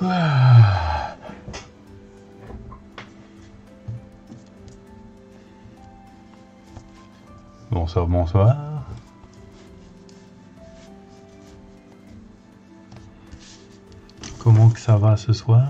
Ah. Bonsoir, bonsoir. Comment que ça va ce soir?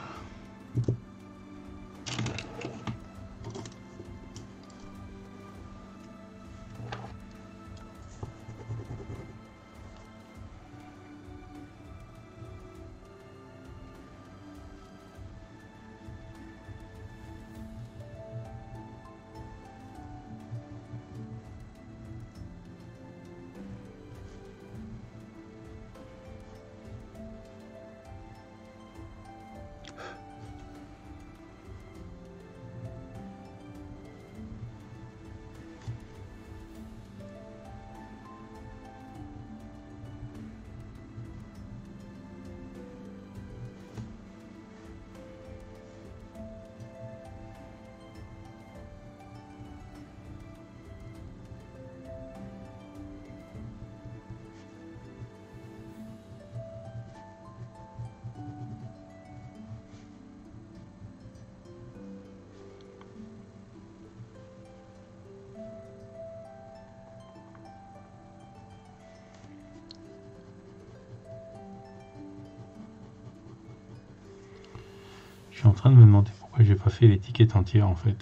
Je suis en train de me demander pourquoi j'ai pas fait l'étiquette entière en fait.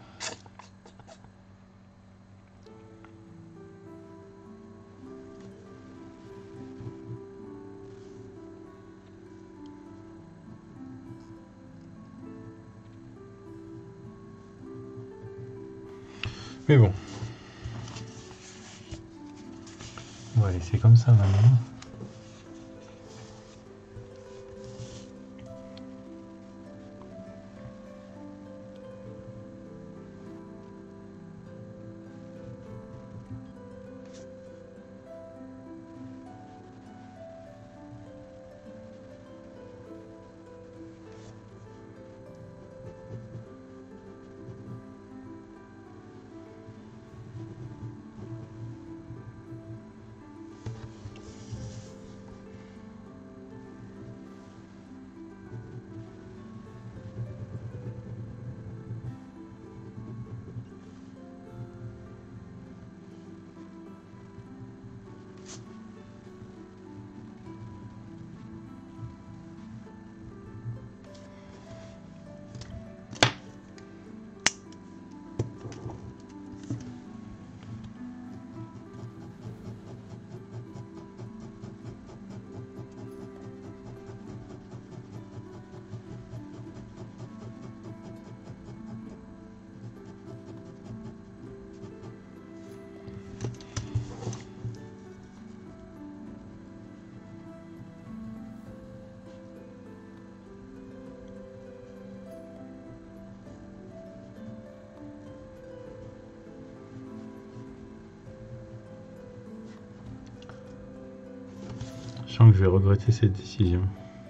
Mais bon. On va laisser comme ça maintenant. Je sens que je vais regretter cette décision.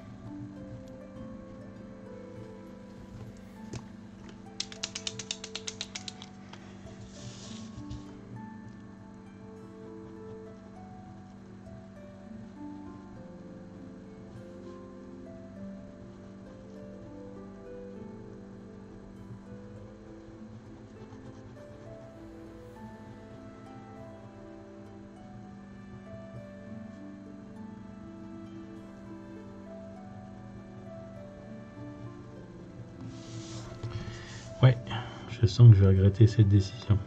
Ouais, je sens que je vais regretter cette décision.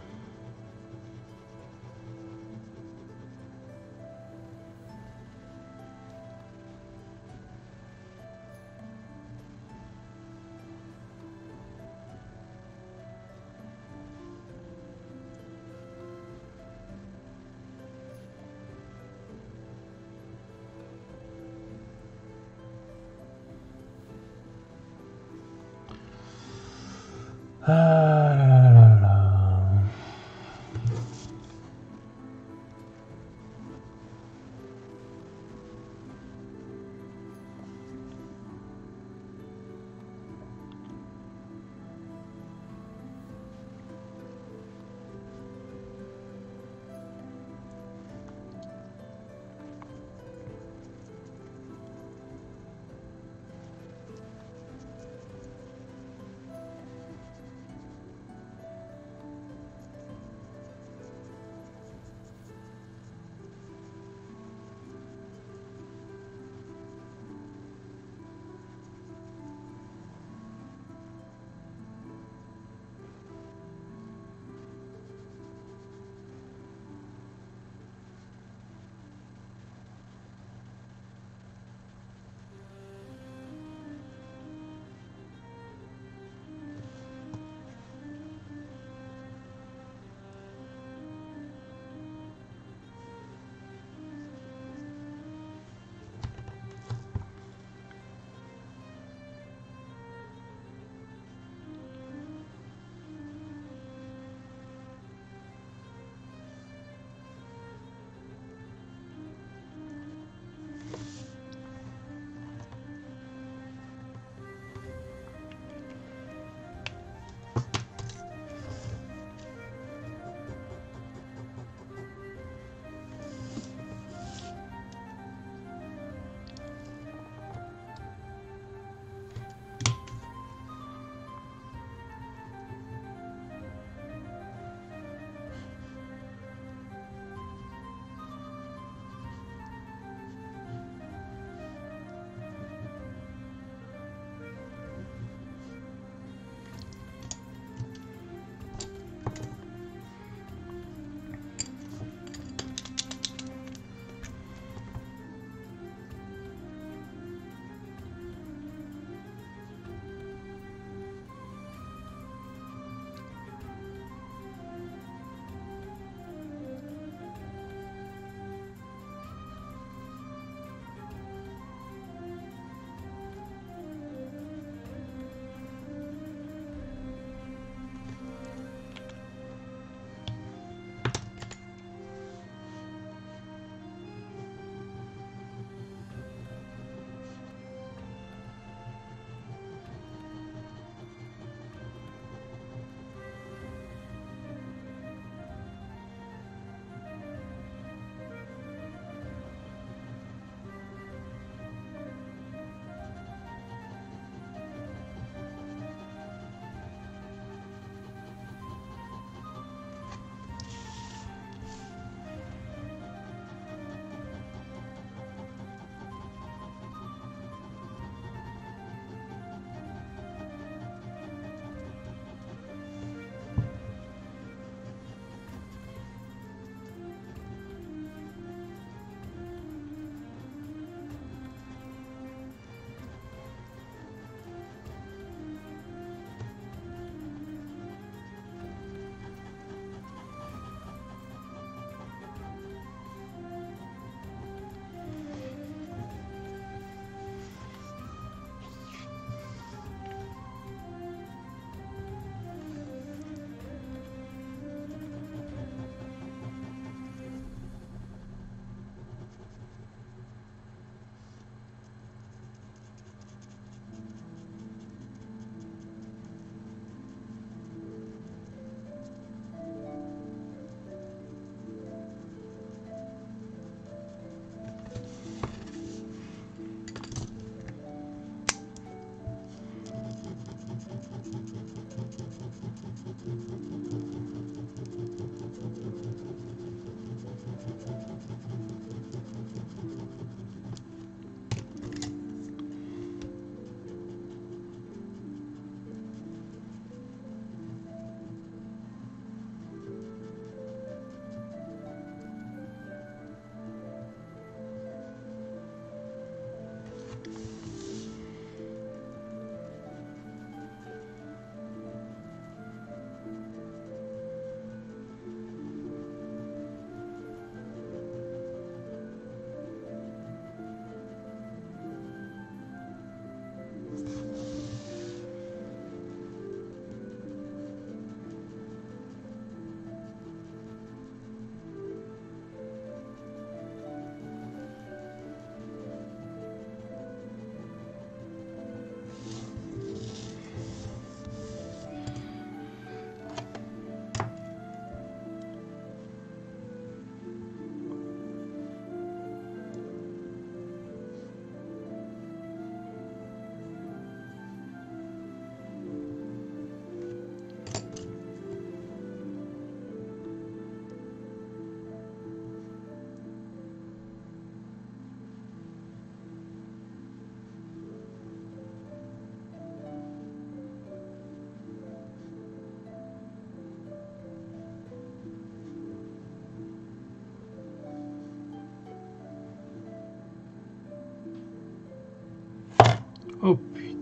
Ah là là là là.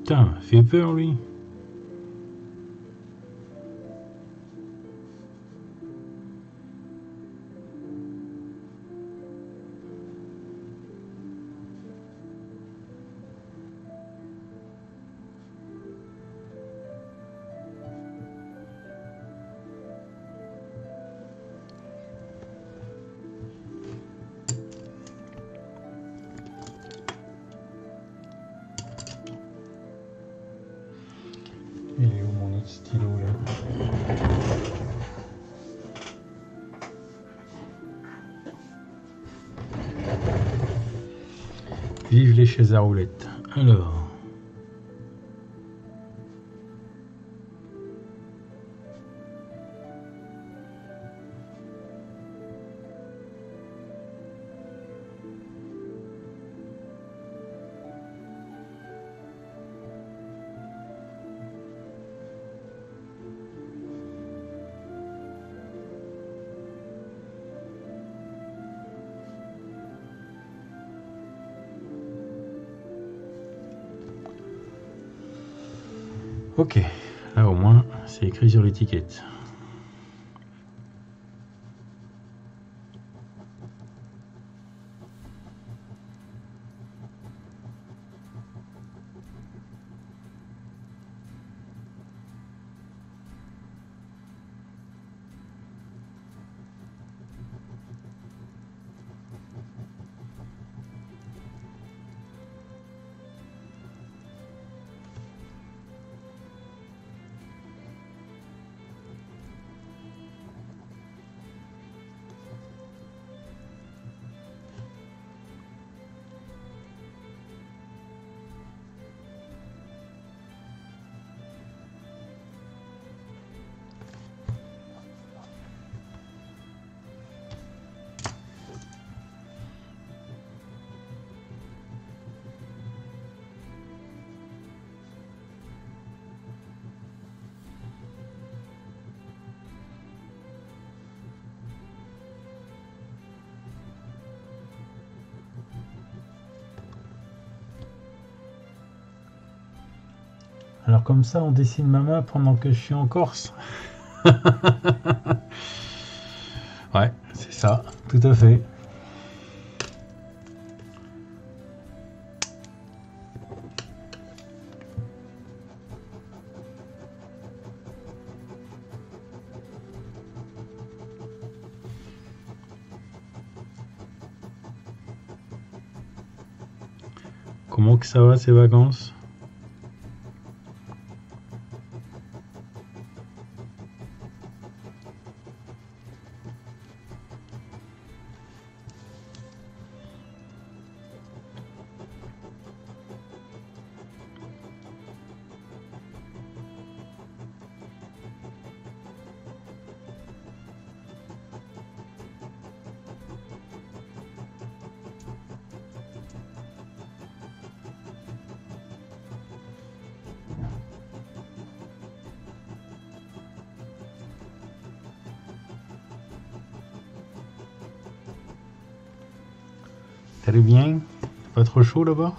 Putain, fait peur lui. Il est où mon autre stylo là? Vive les chaises à roulettes. Alors. Ok, là au moins c'est écrit sur l'étiquette. Alors comme ça on dessine ma main pendant que je suis en Corse. Ouais, c'est ça, tout à fait. Comment que ça va ces vacances? T'allais bien? Pas trop chaud là-bas?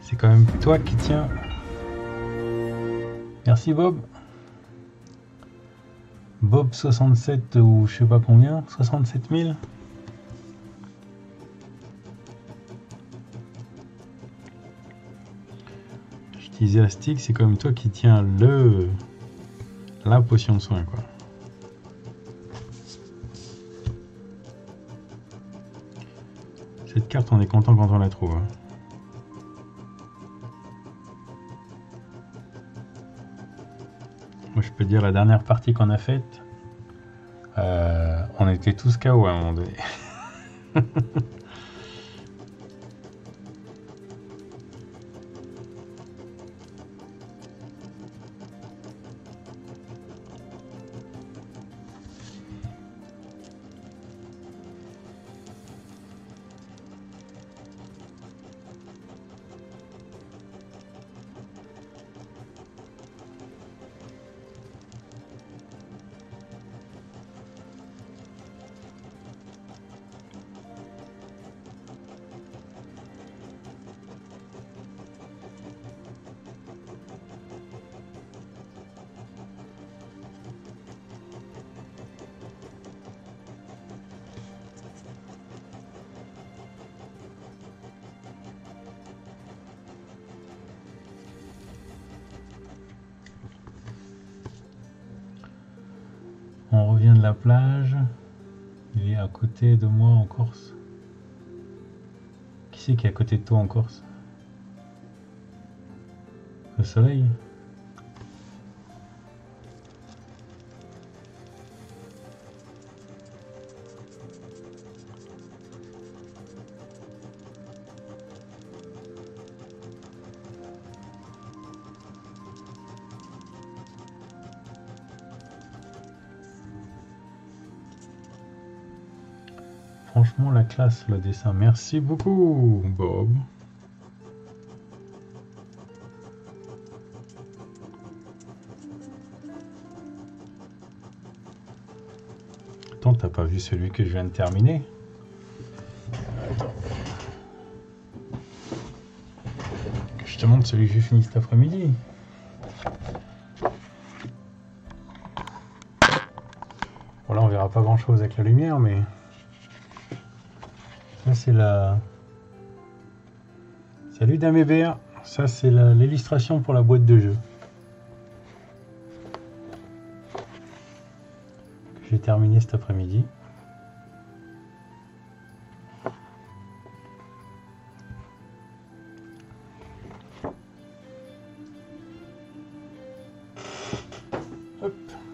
C'est quand même toi qui tiens. Merci Bob. Bob 67 ou je sais pas combien, 67 000. J'utilisais la stick, c'est quand même toi qui tiens la potion de soin quoi. Cette carte on est content quand on la trouve. Hein. Moi je peux dire la dernière partie qu'on a faite, on était tous KO à un moment donné. On revient de la plage. Il est à côté de moi en Corse. Qui c'est qui est à côté de toi en Corse? Le soleil? Franchement la classe le dessin. Merci beaucoup Bob. Attends, t'as pas vu celui que je viens de terminer? Attends. Que je te montre celui que j'ai fini cet après-midi. Bon là on verra pas grand chose avec la lumière mais... Ça c'est la... Salut Dame Hébert. Ça c'est l'illustration pour la boîte de jeu. Que j'ai terminé cet après-midi. Hop.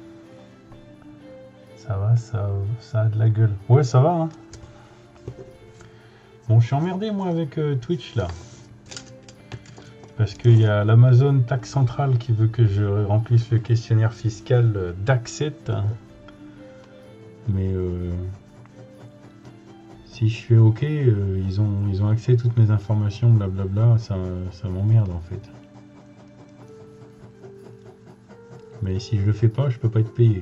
Ça va, ça a de la gueule. Ouais ça va hein. Bon, je suis emmerdé moi avec Twitch là. Parce qu'il y a l'Amazon Taxe Centrale qui veut que je remplisse le questionnaire fiscal d'Accent. Mais si je fais OK, ils ont accès à toutes mes informations, blablabla, ça m'emmerde en fait. Mais si je le fais pas, je peux pas être payé.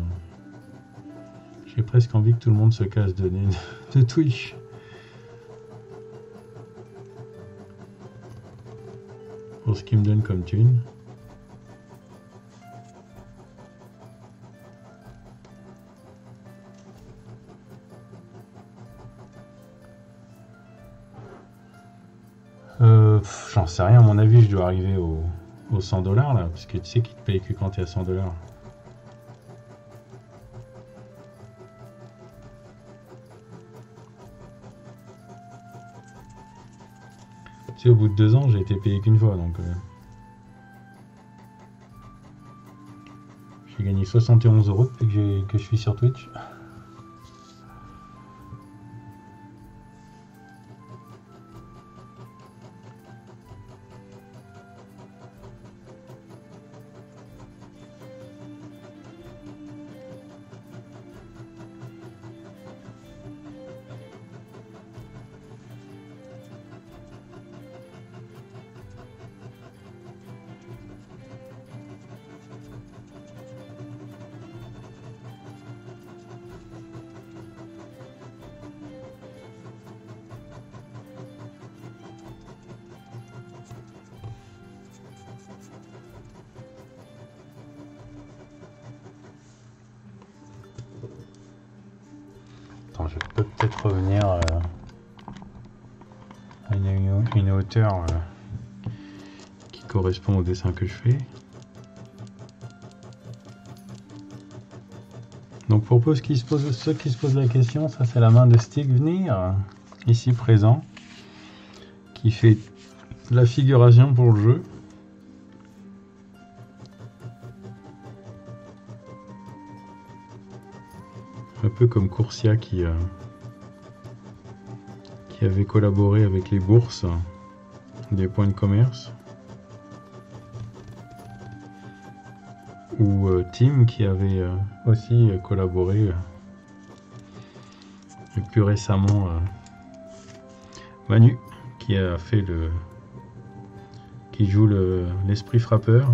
J'ai presque envie que tout le monde se casse de Twitch. Pour ce qui me donne comme thune. J'en sais rien, à mon avis je dois arriver aux 100 $ là, parce que tu sais qu'ils te payent que quand tu es à 100 $. Tu sais, au bout de 2 ans, j'ai été payé qu'une fois, donc j'ai gagné 71 € depuis que je suis sur Twitch. attends, je peux peut-être revenir à une hauteur qui correspond au dessin que je fais. Donc pour ceux qui se posent la question, ça c'est la main de Stigvenir, ici présent, qui fait la figuration pour le jeu. Un peu comme Coursia qui avait collaboré avec les bourses des points de commerce. Ou Tim qui avait aussi collaboré. Et plus récemment Manu qui a fait qui joue l'esprit frappeur.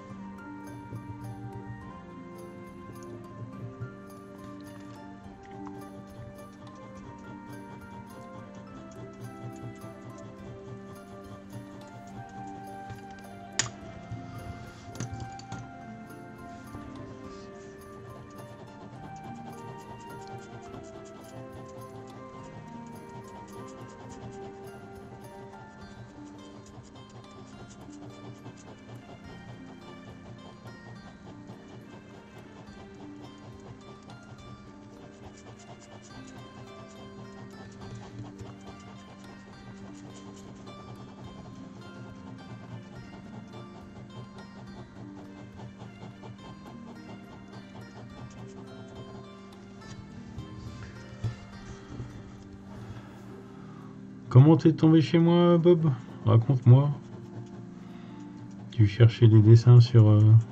Comment t'es tombé chez moi, Bob? Raconte-moi. Tu cherchais des dessins sur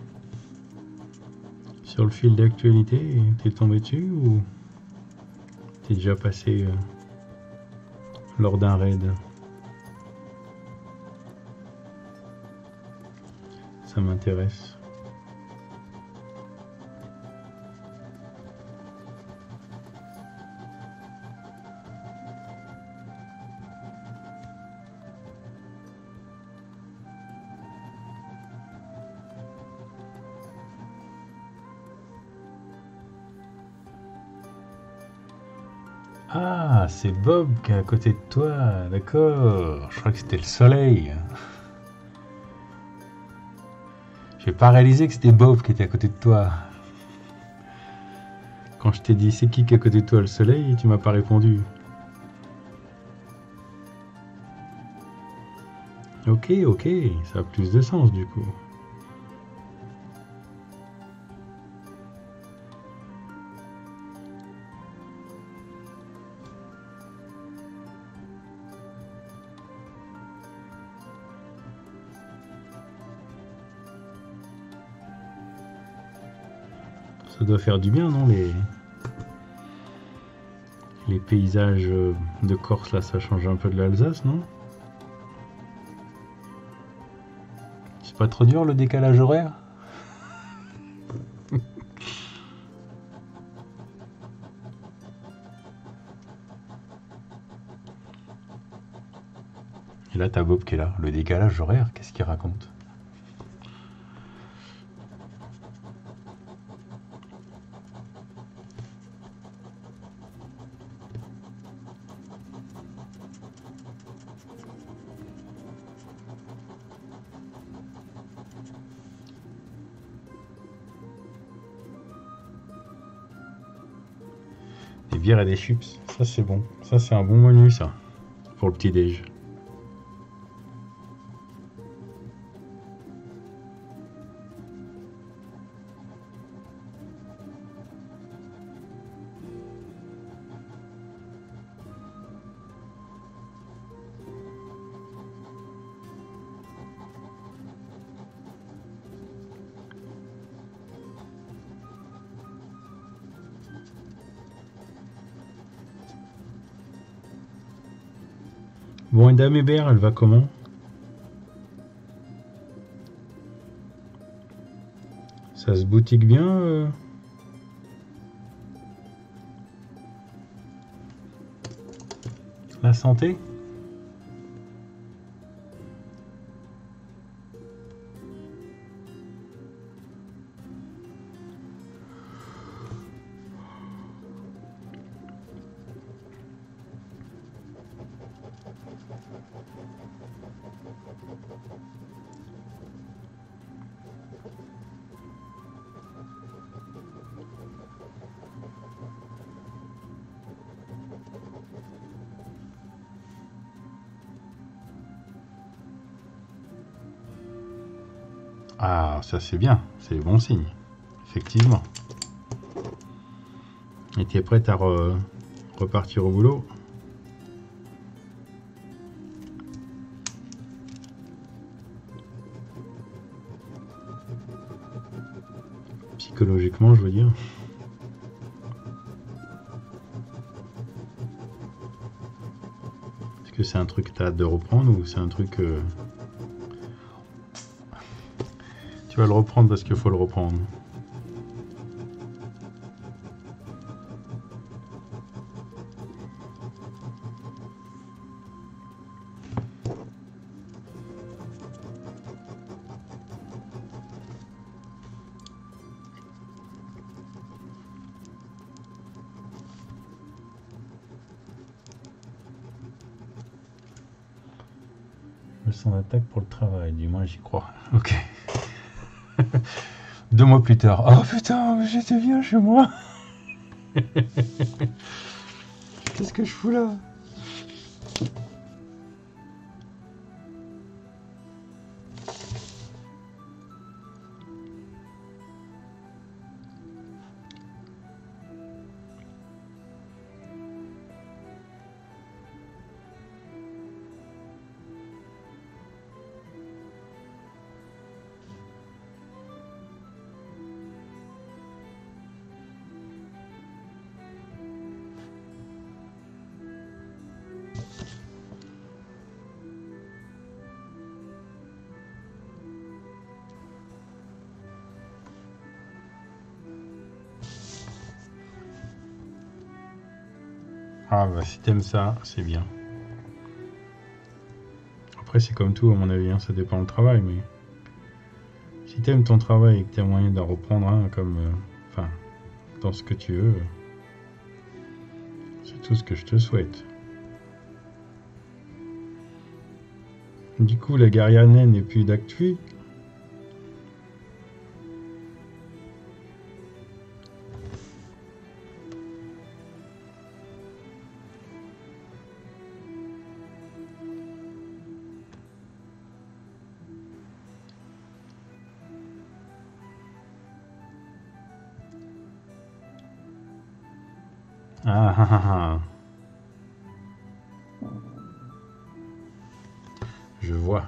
le fil d'actualité et t'es tombé dessus ou t'es déjà passé lors d'un raid? Ça m'intéresse. Ah, c'est Bob qui est à côté de toi, d'accord. Je crois que c'était le soleil. J'ai pas réalisé que c'était Bob qui était à côté de toi. Quand je t'ai dit c'est qui est à côté de toi, le soleil, tu m'as pas répondu. Ok, ça a plus de sens du coup. Ça doit faire du bien, non, les paysages de Corse, là, ça change un peu de l'Alsace, non? C'est pas trop dur, le décalage horaire? Et là, t'as Bob qui est là. Le décalage horaire, qu'est-ce qu'il raconte? Des bières et des chips, ça c'est bon. Ça c'est un bon menu, ça, pour le petit-déj. Bon, et Dame Hébert, elle va comment? Ça se boutique bien la santé? Ah, ça c'est bien, c'est bon signe, effectivement. Et tu es prête à repartir au boulot? Psychologiquement, je veux dire. Est-ce que c'est un truc que tu as hâte de reprendre ou c'est un truc... Tu vas le reprendre parce qu'il faut le reprendre. Son attaque pour le travail, du moins j'y crois. Ok. 2 mois plus tard. Oh putain, j'étais bien chez moi. Qu'est-ce que je fous là? Ah bah si t'aimes ça, c'est bien. Après c'est comme tout à mon avis, hein, ça dépend du travail, mais si t'aimes ton travail et que t'as moyen d'en reprendre un comme... Enfin, dans ce que tu veux, c'est tout ce que je te souhaite. Du coup la guerrière naine n'est plus d'actu. Ah ah ah ah. Je vois.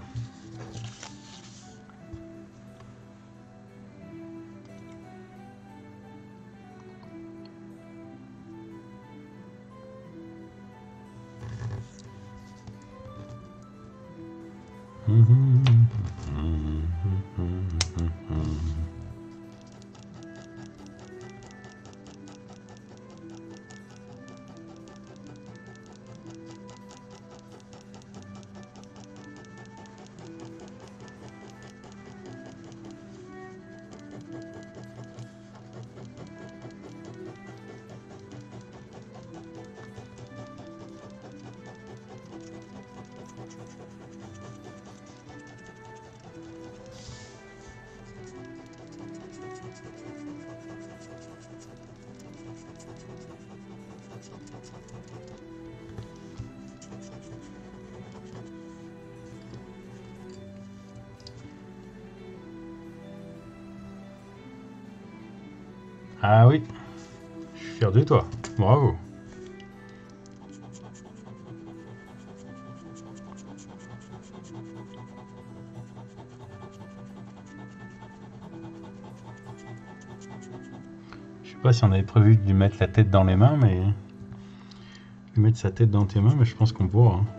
Ah oui, je suis fier de toi. Bravo. Je sais pas si on avait prévu de lui mettre la tête dans les mains, mais... Lui mettre sa tête dans tes mains, mais je pense qu'on pourra. Hein.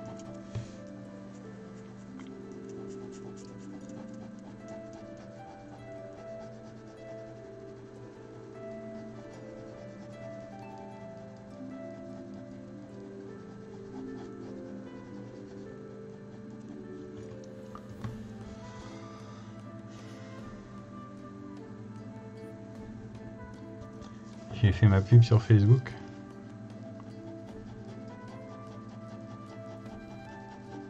J'ai fait ma pub sur Facebook.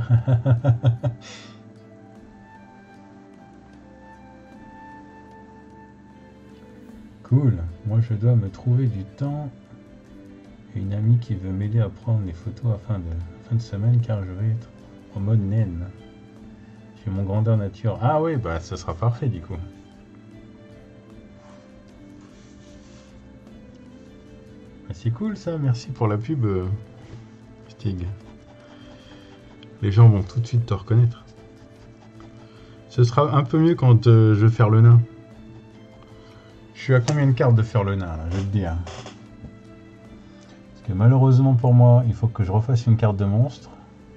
Cool. Moi, je dois me trouver du temps. Et une amie qui veut m'aider à prendre les photos à fin de semaine car je vais être en mode naine. J'ai mon grandeur nature. Ah oui, bah ça sera parfait du coup. Bah, c'est cool ça, merci pour la pub, Stig. Les gens vont tout de suite te reconnaître. Ce sera un peu mieux quand je vais faire le nain. Je suis à combien de cartes de faire le nain là, je vais te dire. Parce que malheureusement pour moi, il faut que je refasse une carte de monstre.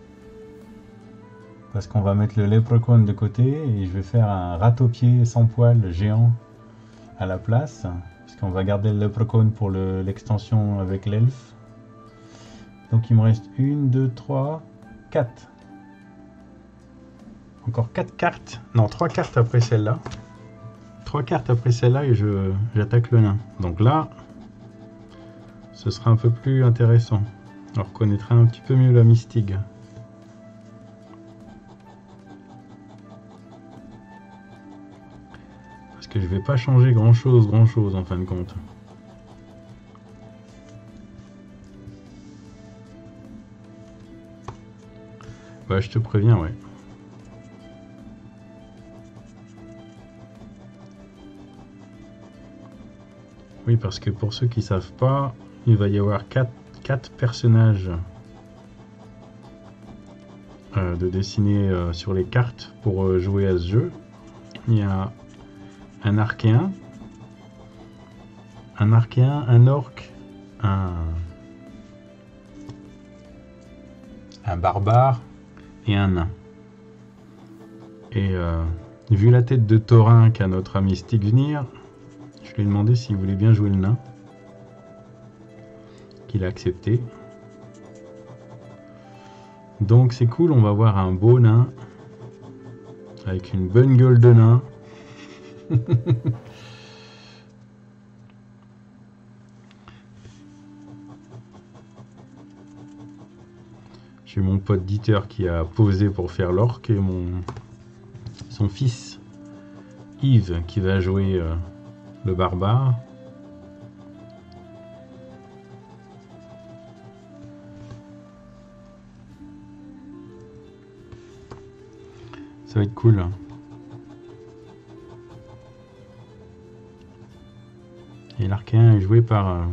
Parce qu'on va mettre le leprechaun de côté et je vais faire un râteau-pied sans poil géant à la place. Parce qu'on va garder le leprechaun pour l'extension avec l'elfe. Donc il me reste 1, 2, 3, 4. Encore 4 cartes. Non, 3 cartes après celle-là. 3 cartes après celle-là et j'attaque le nain. Donc là, ce sera un peu plus intéressant. On reconnaîtra un petit peu mieux la mystique. Parce que je vais pas changer grand chose en fin de compte. Bah, je te préviens, ouais. Oui, parce que pour ceux qui ne savent pas, il va y avoir 4 personnages de dessiner sur les cartes pour jouer à ce jeu. Il y a un archéen, un orc, un barbare et un nain. Et vu la tête de taurin qu'a notre ami Stignir, je lui ai demandé s'il voulait bien jouer le nain, qu'il a accepté. Donc c'est cool, on va voir un beau nain avec une bonne gueule de nain. J'ai mon pote Dieter qui a posé pour faire l'orque et son fils Yves qui va jouer le barbare. Ça va être cool. Et l'archéen est joué par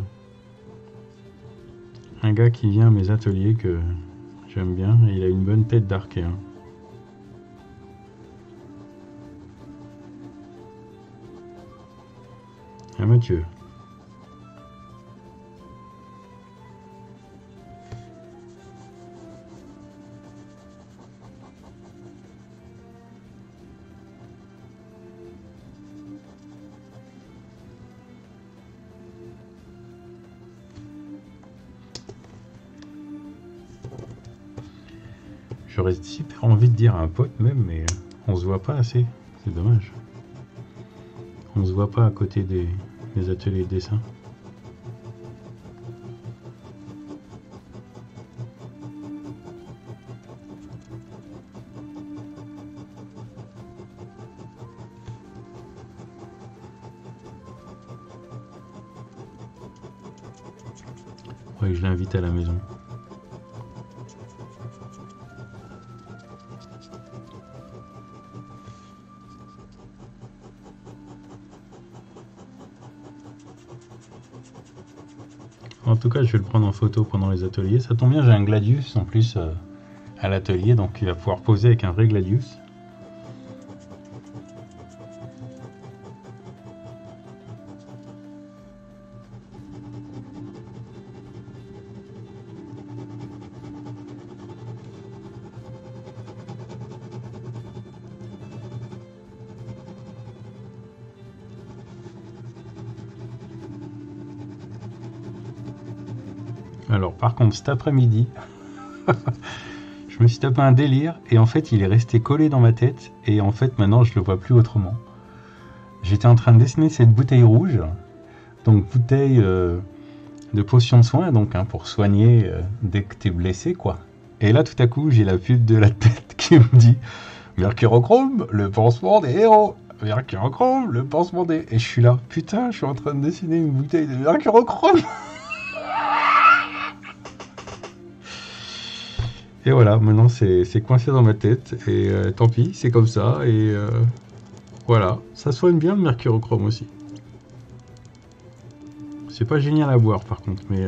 un gars qui vient à mes ateliers que j'aime bien et il a une bonne tête d'archéen. Ah, Mathieu. J'aurais super envie de dire à un pote même, mais on se voit pas assez. C'est dommage. On se voit pas à côté des ateliers de dessin. Ouais, je l'invite à la maison. En tout cas, je vais le prendre en photo pendant les ateliers. Ça tombe bien, j'ai un Gladius en plus à l'atelier, donc il va pouvoir poser avec un vrai Gladius. Alors par contre cet après-midi, je me suis tapé un délire et en fait il est resté collé dans ma tête et en fait maintenant je le vois plus autrement. J'étais en train de dessiner cette bouteille rouge, donc bouteille de potion de soin, donc pour soigner dès que tu es blessé quoi. Et là, tout à coup, j'ai la pub de la tête qui me dit Mercurochrome, le pansement des héros. Mercurochrome, le pansement des... Et je suis là, putain, je suis en train de dessiner une bouteille de mercurochrome. Et voilà, maintenant c'est coincé dans ma tête. Et tant pis, c'est comme ça. Et voilà, ça soigne bien le mercurochrome aussi. C'est pas génial à boire par contre, mais...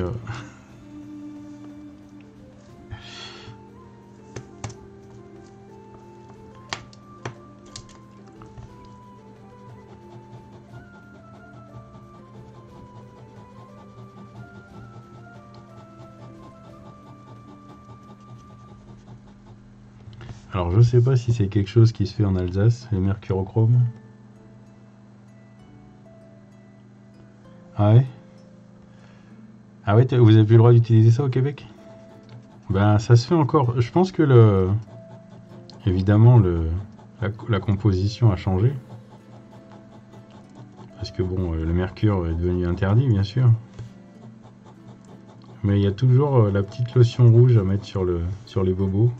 Alors je sais pas si c'est quelque chose qui se fait en Alsace, le mercurochrome. Ah ouais? Ah ouais, vous avez plus le droit d'utiliser ça au Québec? Ben ça se fait encore. Je pense que évidemment la composition a changé. Parce que bon, le mercure est devenu interdit bien sûr. Mais il y a toujours la petite lotion rouge à mettre sur les bobos.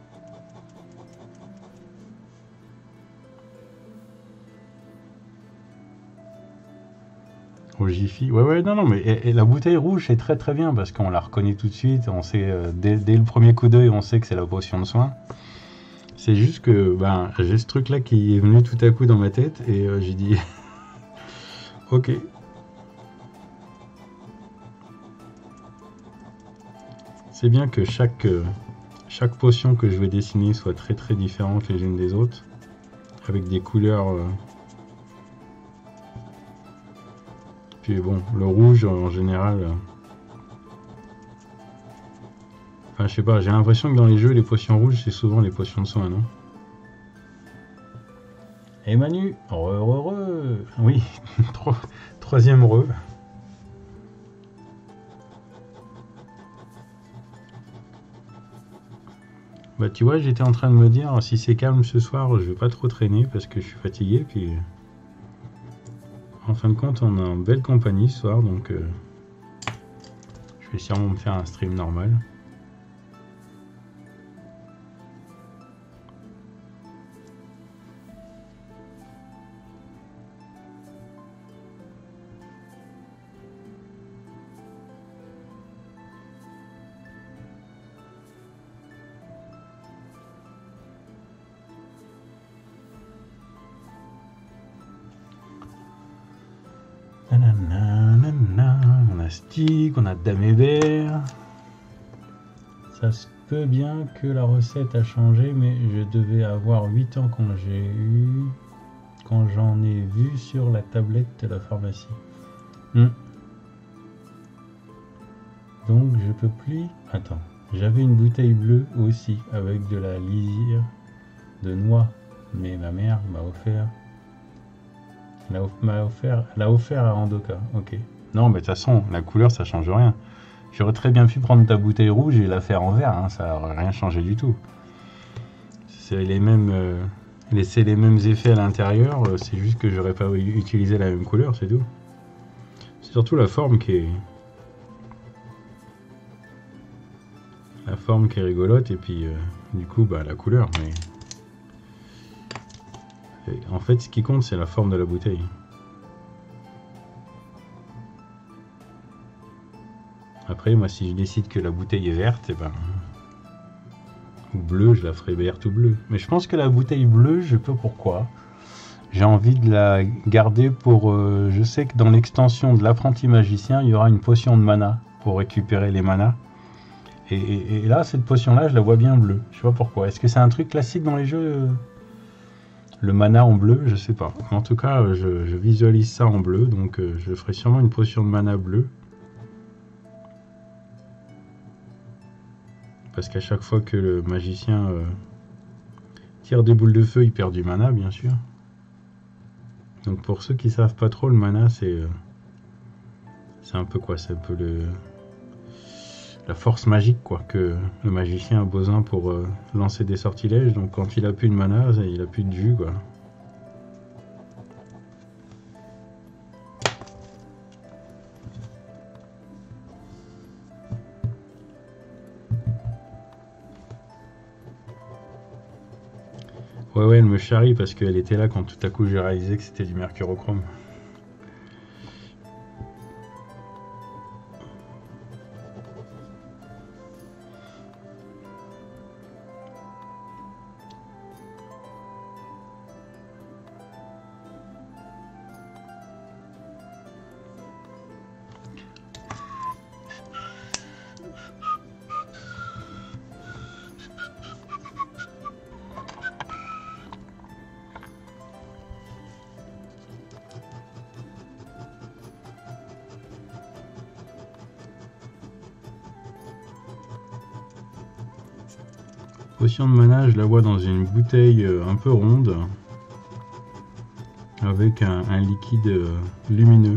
Au Jiffy. Ouais, non, mais et la bouteille rouge, c'est très très bien parce qu'on la reconnaît tout de suite. On sait, dès le premier coup d'œil, on sait que c'est la potion de soin. C'est juste que ben, j'ai ce truc-là qui est venu tout à coup dans ma tête et j'ai dit ok. C'est bien que chaque potion que je vais dessiner soit très très différente les unes des autres, avec des couleurs. Puis bon, le rouge en général. Enfin, je sais pas, j'ai l'impression que dans les jeux, les potions rouges, c'est souvent les potions de soin, non? Et Manu, oui, troisième re. Bah tu vois, j'étais en train de me dire, si c'est calme ce soir, je vais pas trop traîner parce que je suis fatigué, puis... En fin de compte, on est en belle compagnie ce soir, donc... je vais sûrement me faire un stream normal. On a Stick, on a Dame Hébert. Ça se peut bien que la recette a changé, mais je devais avoir 8 ans quand j'en ai vu sur la tablette de la pharmacie. Donc je peux plus... Attends, j'avais une bouteille bleue aussi avec de la lisière de noix, mais ma mère m'a offert... l'a offert à Randoka, ok. Non, mais de toute façon, la couleur, ça change rien. J'aurais très bien pu prendre ta bouteille rouge et la faire en vert, hein, ça n'aurait rien changé du tout. C'est les mêmes... laisser les mêmes effets à l'intérieur, c'est juste que j'aurais pas utilisé la même couleur, c'est tout. C'est surtout la forme qui est... La forme qui est rigolote, et puis du coup, bah, la couleur, mais... Et en fait, ce qui compte, c'est la forme de la bouteille. Après, moi, si je décide que la bouteille est verte, et ben... ou bleue, je la ferai verte ou bleue. Mais je pense que la bouteille bleue, je sais pas pourquoi. J'ai envie de la garder pour... je sais que dans l'extension de l'apprenti magicien, il y aura une potion de mana pour récupérer les manas. Et là, cette potion-là, je la vois bien bleue. Je sais pas pourquoi. Est-ce que c'est un truc classique dans les jeux le mana en bleu, je sais pas. En tout cas, je visualise ça en bleu, donc je ferai sûrement une potion de mana bleue. Parce qu'à chaque fois que le magicien tire des boules de feu, il perd du mana, bien sûr. Donc pour ceux qui savent pas trop, le mana, c'est un peu quoi? C'est un peu la force magique, quoi, que le magicien a besoin pour lancer des sortilèges. Donc quand il a plus de mana, il a plus de jus, quoi. Ouais, ouais, elle me charrie parce qu'elle était là quand tout à coup j'ai réalisé que c'était du mercurochrome. Potion de mana, je la vois dans une bouteille un peu ronde, avec un liquide lumineux.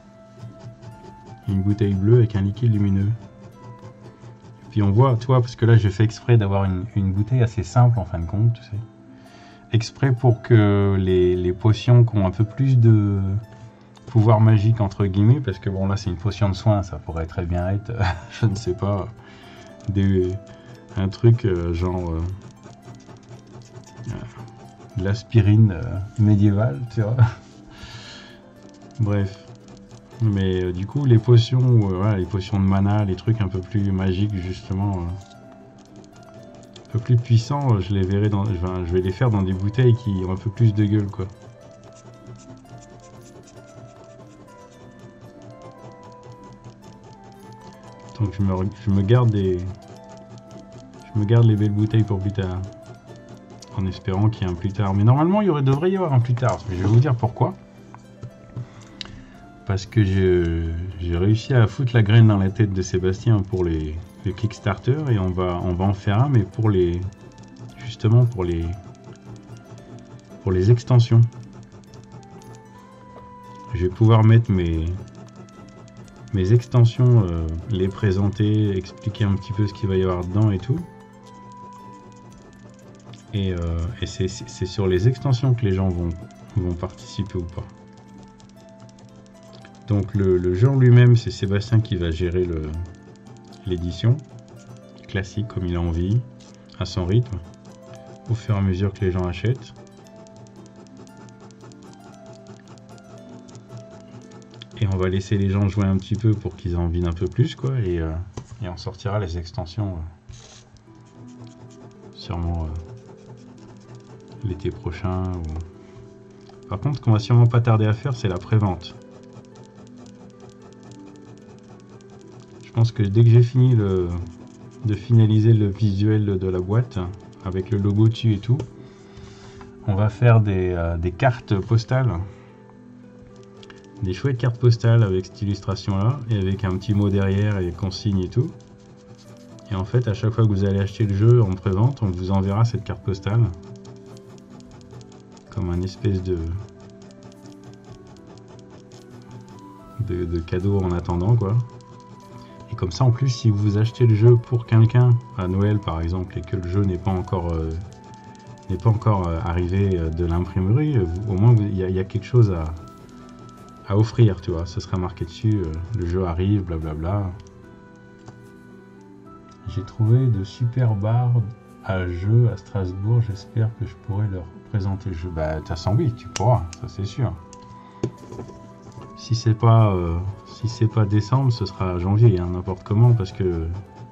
Une bouteille bleue avec un liquide lumineux. Puis on voit, tu vois, parce que là j'ai fait exprès d'avoir une bouteille assez simple en fin de compte, tu sais. Exprès pour que les potions qui ont un peu plus de pouvoir magique entre guillemets, parce que bon là c'est une potion de soin, ça pourrait très bien être, je ne sais pas, un truc genre de l'aspirine médiévale, tu vois. Bref. Mais du coup, les potions, voilà, les potions de mana, les trucs un peu plus magiques, justement, un peu plus puissants, je les verrai dans, je vais les faire dans des bouteilles qui ont un peu plus de gueule, quoi. Donc je me garde les belles bouteilles pour plus tard, en espérant qu'il y ait un plus tard. Mais normalement, devrait y avoir un plus tard. Je vais vous dire pourquoi. Parce que j'ai réussi à foutre la graine dans la tête de Sébastien pour le Kickstarter, et on va en faire un, mais justement pour les extensions. Je vais pouvoir mettre mes extensions, les présenter, expliquer un petit peu ce qu'il va y avoir dedans et tout. Et c'est sur les extensions que les gens vont participer ou pas. Donc le jeu en lui-même, c'est Sébastien qui va gérer l'édition, classique comme il a envie, à son rythme, au fur et à mesure que les gens achètent. Et on va laisser les gens jouer un petit peu pour qu'ils en vident un peu plus, quoi, et on sortira les extensions sûrement l'été prochain. Par contre, ce qu'on va sûrement pas tarder à faire, c'est la pré-vente. Je pense que dès que j'ai fini de finaliser le visuel de la boîte, avec le logo dessus et tout, on va faire des cartes postales. Des chouettes cartes postales avec cette illustration là, et avec un petit mot derrière et consigne et tout. Et en fait, à chaque fois que vous allez acheter le jeu en pré-vente, on vous enverra cette carte postale. Comme un espèce de cadeau en attendant, quoi. Et comme ça, en plus, si vous achetez le jeu pour quelqu'un à Noël par exemple, et que le jeu n'est pas encore arrivé de l'imprimerie, au moins il y a quelque chose à offrir, tu vois. Ce sera marqué dessus, le jeu arrive, blablabla. J'ai trouvé de super bars à jeu à Strasbourg, j'espère que je pourrai leur présenter le jeu. Bah, de toute façon, oui, tu pourras, ça c'est sûr. Si c'est pas décembre, ce sera janvier, hein, n'importe comment, parce que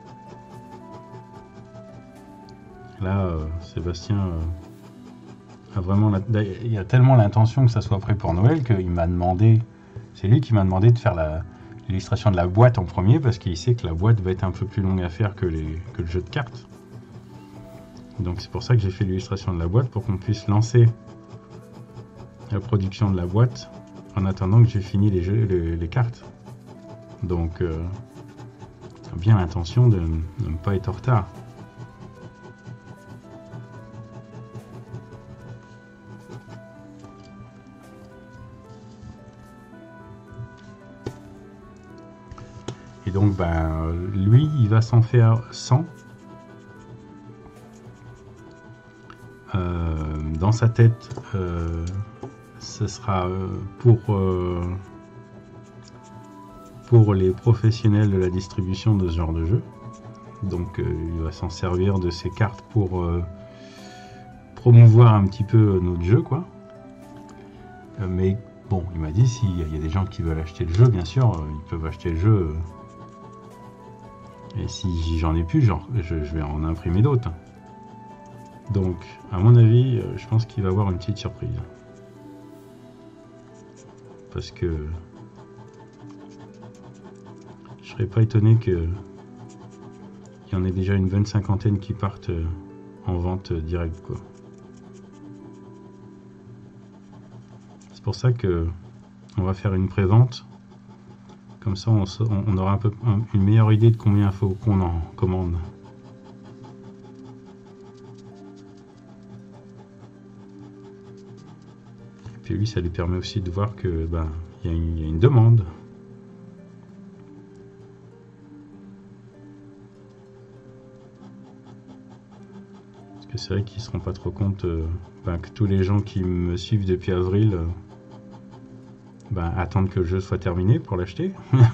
là, Sébastien a vraiment, il a tellement l'intention que ça soit prêt pour Noël qu'il m'a demandé, c'est lui qui m'a demandé de faire l'illustration de la boîte en premier, parce qu'il sait que la boîte va être un peu plus longue à faire que le jeu de cartes. Donc c'est pour ça que j'ai fait l'illustration de la boîte, pour qu'on puisse lancer la production de la boîte en attendant que j'ai fini les cartes. Donc bien l'intention de ne pas être en retard. Et donc ben lui il va s'en faire 100. Dans sa tête, ce sera pour les professionnels de la distribution de ce genre de jeu. Donc il va s'en servir de ces cartes pour promouvoir un petit peu notre jeu, quoi. Mais bon, il m'a dit s'il y a des gens qui veulent acheter le jeu, bien sûr, ils peuvent acheter le jeu. Et si j'en ai plus, genre, je vais en imprimer d'autres. Donc, à mon avis, je pense qu'il va y avoir une petite surprise. Parce que je serais pas étonné qu'il y en ait déjà une bonne cinquantaine qui partent en vente directe, quoi. C'est pour ça que on va faire une pré-vente. Comme ça, on aura une meilleure idée de combien il faut qu'on en commande. Et puis lui, ça lui permet aussi de voir que y a une demande. Parce que c'est vrai qu'ils ne se rendent pas trop compte que tous les gens qui me suivent depuis avril attendent que le jeu soit terminé pour l'acheter.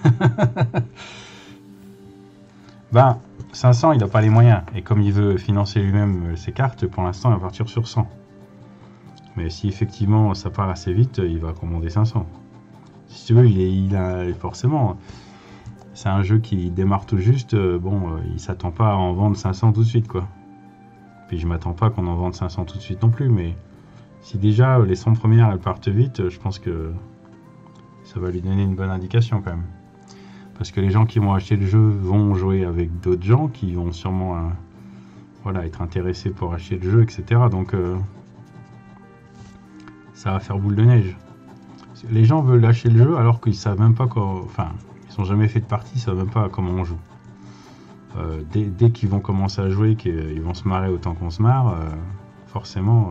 500, il n'a pas les moyens. Et comme il veut financer lui-même ses cartes, pour l'instant, il va partir sur 100. Mais si effectivement ça part assez vite, il va commander 500. Si tu veux, forcément, c'est un jeu qui démarre tout juste. Il s'attend pas à en vendre 500 tout de suite, quoi. Puis je m'attends pas qu'on en vende 500 tout de suite non plus. Mais si déjà les 100 premières elles partent vite, je pense que ça va lui donner une bonne indication quand même. Parce que les gens qui vont acheter le jeu vont jouer avec d'autres gens qui vont sûrement être intéressés pour acheter le jeu, etc. Donc ça va faire boule de neige. Les gens veulent lâcher le jeu alors qu'ils savent même pas ils n'ont jamais fait de partie, ils savent même pas comment on joue. Dès qu'ils vont commencer à jouer, qu'ils vont se marrer autant qu'on se marre, forcément.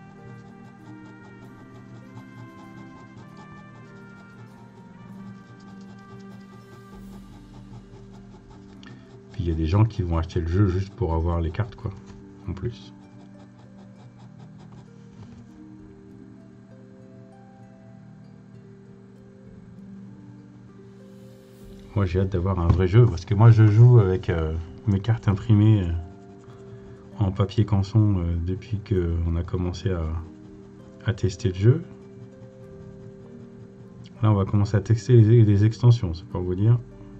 Puis il y a des gens qui vont acheter le jeu juste pour avoir les cartes, quoi, en plus. Moi j'ai hâte d'avoir un vrai jeu parce que moi je joue avec mes cartes imprimées en papier canson depuis qu'on a commencé à tester le jeu. Là on va commencer à tester les extensions, c'est pour vous dire.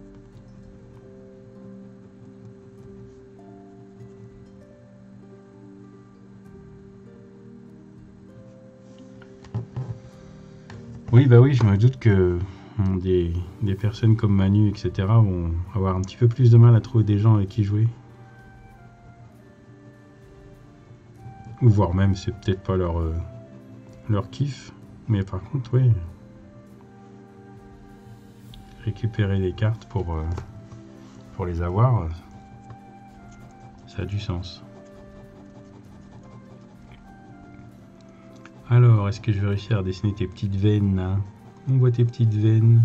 Oui, oui, je me doute que des personnes comme Manu, etc. vont avoir un petit peu plus de mal à trouver des gens avec qui jouer. Ou voire même, c'est peut-être pas leur kiff. Mais par contre, oui. Récupérer des cartes pour les avoir, ça a du sens. Alors, est-ce que je vais réussir à dessiner tes petites veines là? On voit tes petites veines.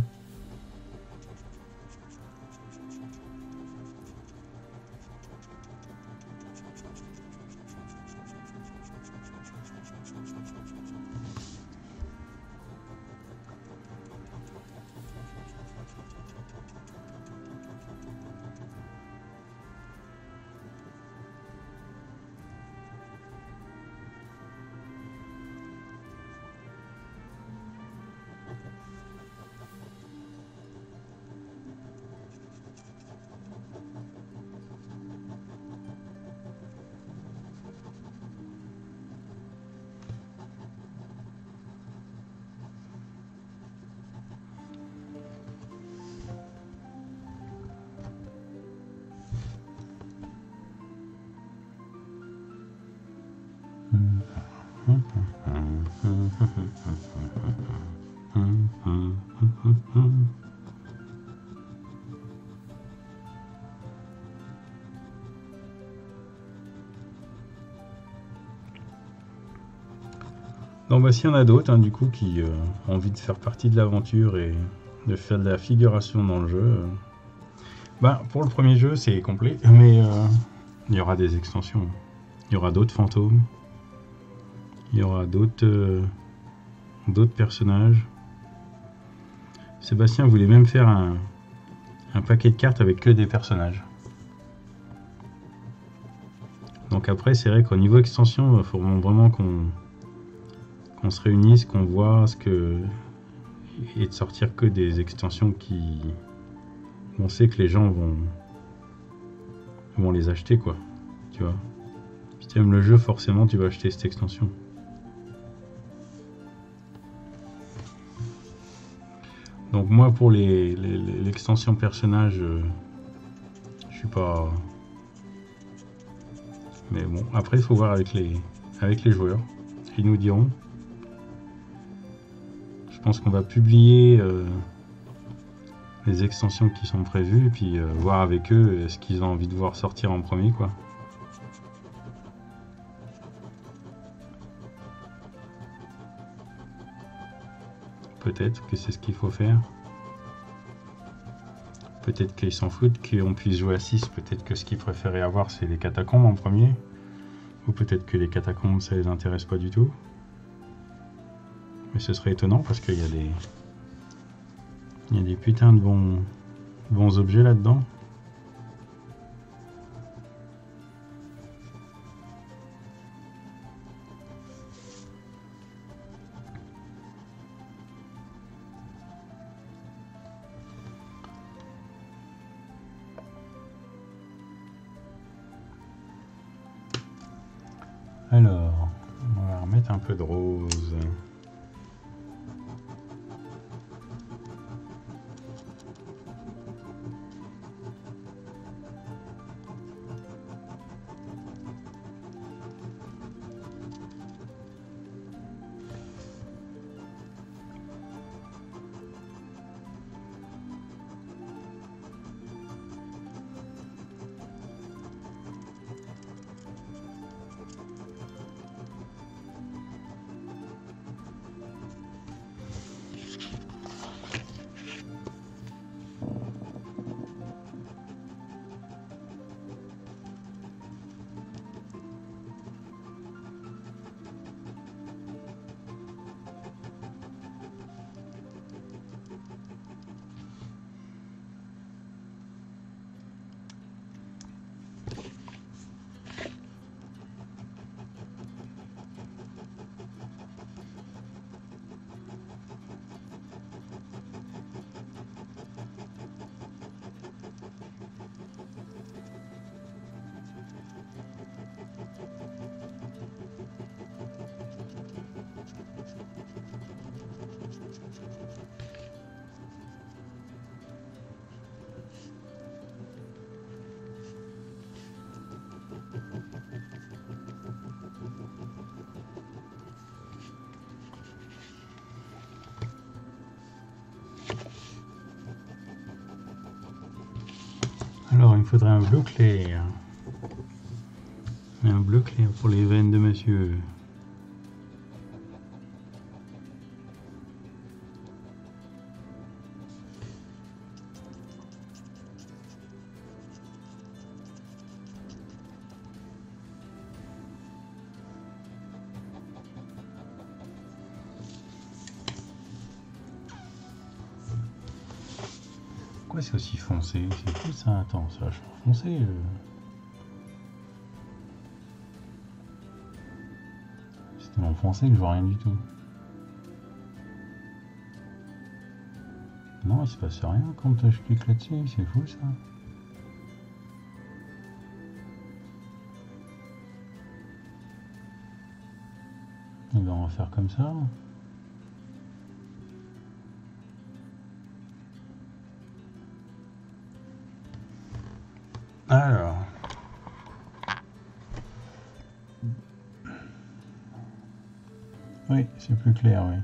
Donc s'il y en a d'autres du coup qui ont envie de faire partie de l'aventure et de faire de la figuration dans le jeu, pour le premier jeu c'est complet, mais il y aura des extensions. Il y aura d'autres fantômes, il y aura d'autres personnages. Sébastien voulait même faire un paquet de cartes avec que des personnages. Donc après, c'est vrai qu'au niveau extension, il faut vraiment qu'on se réunisse, qu'on voit ce que... et de sortir que des extensions qui... on sait que les gens vont les acheter, quoi. Tu vois. Si tu aimes le jeu, forcément, tu vas acheter cette extension. Donc moi, pour l'extension personnage, je suis pas... Mais bon, après, il faut voir avec les joueurs. Ils nous diront. Je pense qu'on va publier les extensions qui sont prévues et puis voir avec eux ce qu'ils ont envie de voir sortir en premier, quoi. Peut-être que c'est ce qu'il faut faire. Peut-être qu'ils s'en foutent, qu'on puisse jouer à 6. Peut-être que ce qu'ils préféraient avoir, c'est les catacombes en premier. Ou peut-être que les catacombes, ça les intéresse pas du tout. Mais ce serait étonnant parce qu'il y a des putains de bons objets là-dedans. Alors, on va remettre un peu de rose. Alors, il me faudrait un bleu clair. Un bleu clair pour les veines de monsieur. Pourquoi c'est aussi foncé? C'est fou ça, attends, c'est vachement foncé. C'est tellement foncé que je vois rien du tout. Non, il se passe rien quand je clique là-dessus, c'est fou ça. Et ben on va faire comme ça. Alors. Oui, c'est plus clair, oui.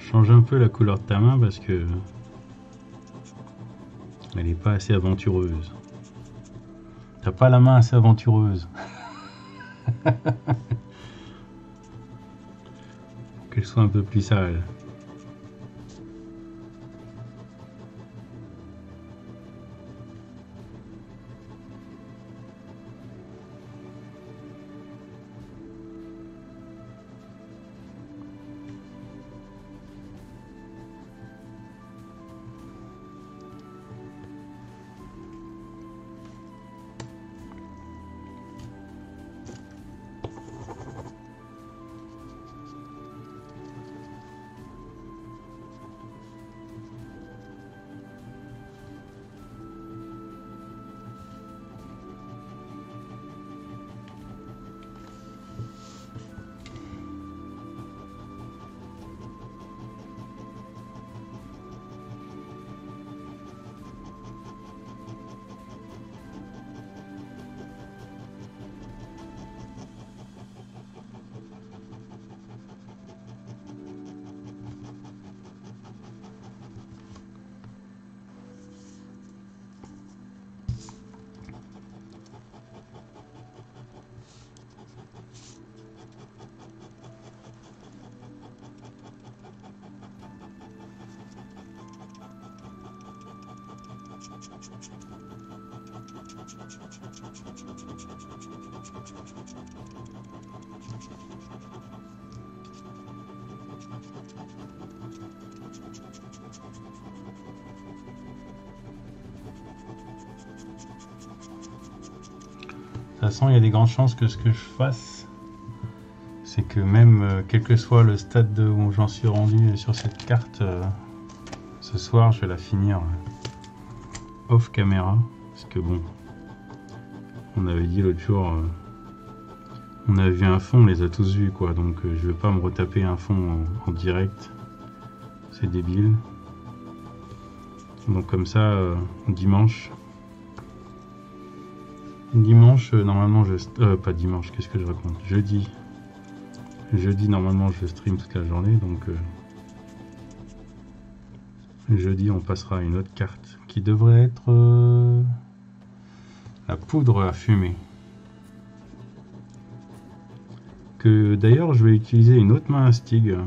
Change un peu la couleur de ta main parce que elle n'est pas assez aventureuse. T'as pas la main assez aventureuse. Qu'elle soit un peu plus sale. De toute façon, il y a des grandes chances que ce que je fasse, c'est que même quel que soit le stade où j'en suis rendu sur cette carte, ce soir je vais la finir off caméra. Parce que bon, on avait dit l'autre jour, on avait vu un fond, on les a tous vus quoi, donc je vais pas me retaper un fond en direct, c'est débile. Donc comme ça, dimanche, normalement pas dimanche, qu'est-ce que je raconte, jeudi normalement je stream toute la journée, donc jeudi on passera à une autre carte qui devrait être la poudre à fumer, que d'ailleurs je vais utiliser une autre main à Stig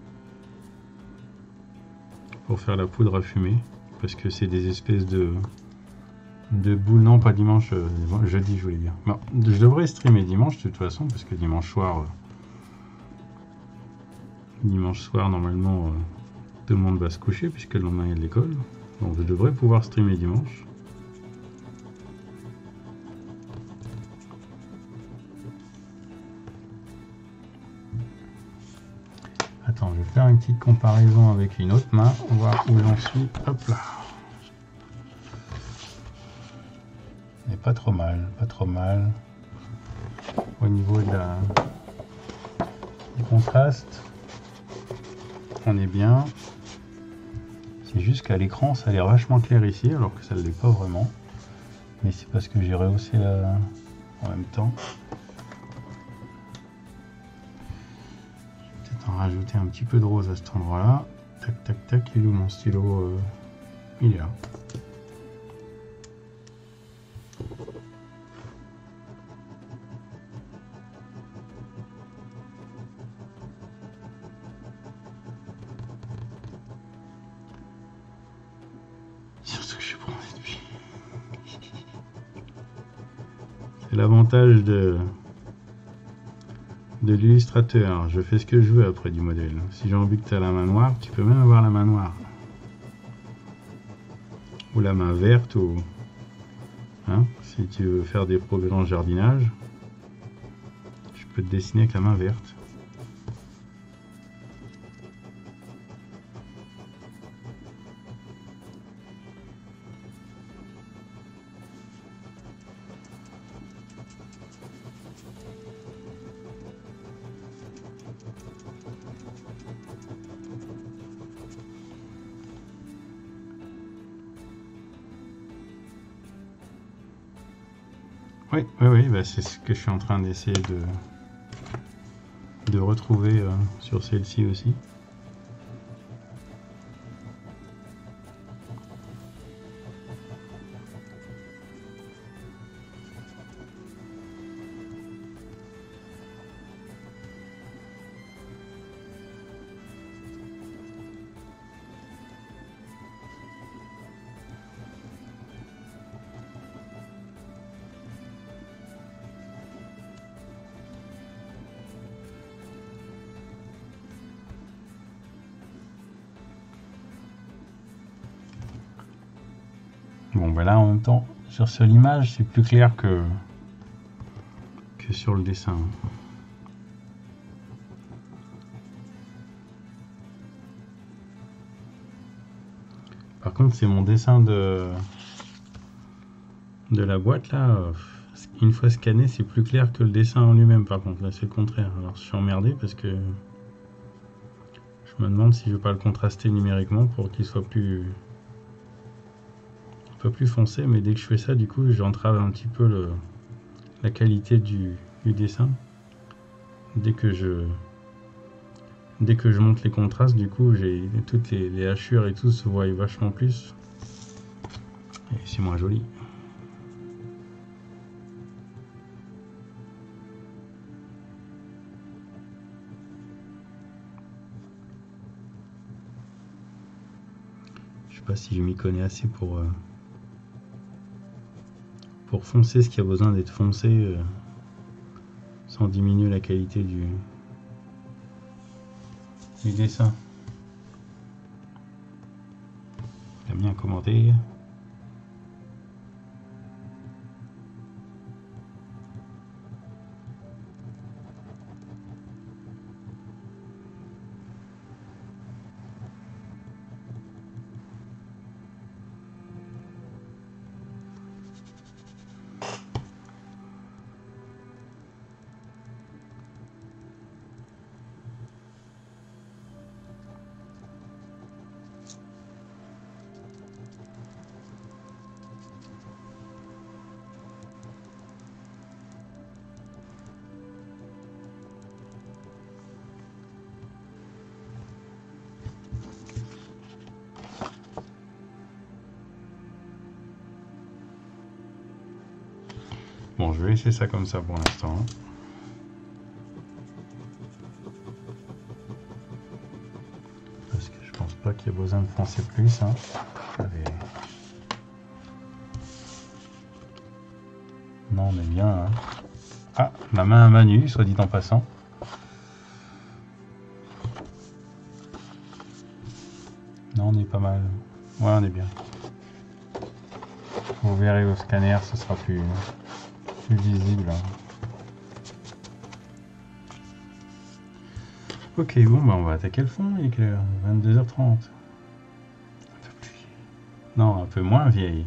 pour faire la poudre à fumer, parce que c'est des espèces de boules, non pas dimanche, jeudi je voulais dire. Non, je devrais streamer dimanche de toute façon, parce que dimanche soir normalement tout le monde va se coucher, puisque le lendemain il y a de l'école, donc je devrais pouvoir streamer dimanche. Attends, je vais faire une petite comparaison avec une autre main, on va voir où j'en suis. Hop là. Mais pas trop mal, pas trop mal. Au niveau de du contraste, on est bien. C'est juste qu'à l'écran, ça a l'air vachement clair ici, alors que ça ne l'est pas vraiment. Mais c'est parce que j'ai rehaussé en même temps. Rajouter un petit peu de rose à cet endroit là. Tac tac tac, il est où mon stylo? Il est là. Surtout que je suis bronzé depuis. C'est l'avantage de l'illustrateur, je fais ce que je veux après du modèle. Si j'ai envie que tu as la main noire, tu peux même avoir la main noire. Ou la main verte, ou hein, si tu veux faire des progrès en jardinage, je peux te dessiner avec la main verte. Oui, bah c'est ce que je suis en train d'essayer de retrouver sur celle-ci aussi. Bon, ben là, en même temps, sur l'image, c'est plus clair que sur le dessin. Par contre, c'est mon dessin de la boîte, là. Une fois scanné, c'est plus clair que le dessin en lui-même, par contre. Là, c'est le contraire. Alors, je suis emmerdé parce que je me demande si je vais pas le contraster numériquement pour qu'il soit un peu plus foncé. Mais dès que je fais ça, du coup, j'entrave un petit peu la qualité du dessin. Dès que je monte les contrastes, du coup, j'ai toutes les hachures et tout se voient vachement plus. Et c'est moins joli. Je sais pas si je m'y connais assez pour foncer ce qui a besoin d'être foncé sans diminuer la qualité du dessin. T'as bien commenté. Bon, je vais laisser ça comme ça pour l'instant. Parce que je pense pas qu'il y ait besoin de foncer plus. Allez. Non, on est bien. Ah, ma main à Manu, soit dit en passant. Non, on est pas mal. Ouais, on est bien. Vous verrez au scanner, ce sera plus visible. Ok, bon, bah on va attaquer le fond. Il est quelle heure? 22h30. Un peu plus vieille. Non, un peu moins vieille.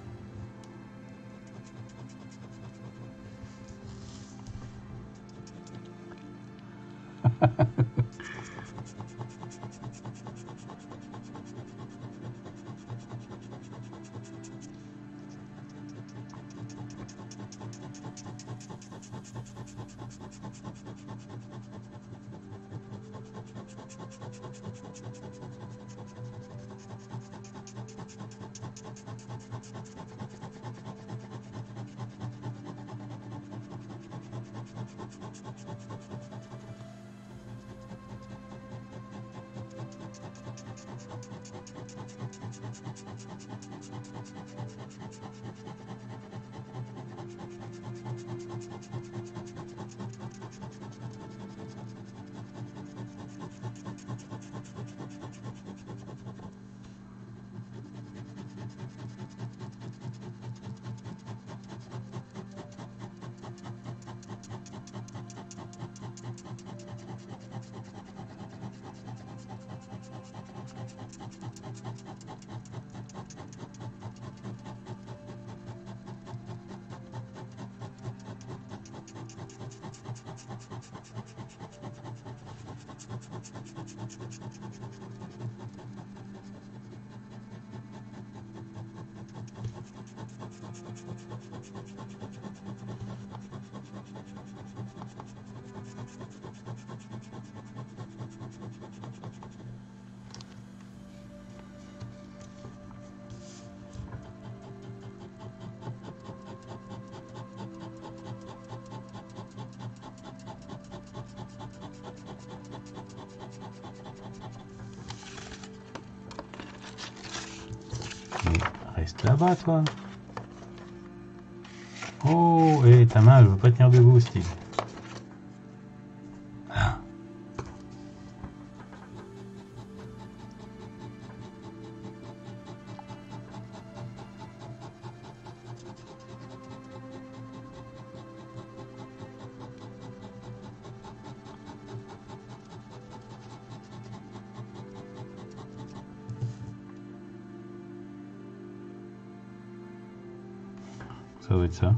Reste là-bas, toi. Oh, et ta main, elle veut pas tenir debout, Steve. Ça doit être ça.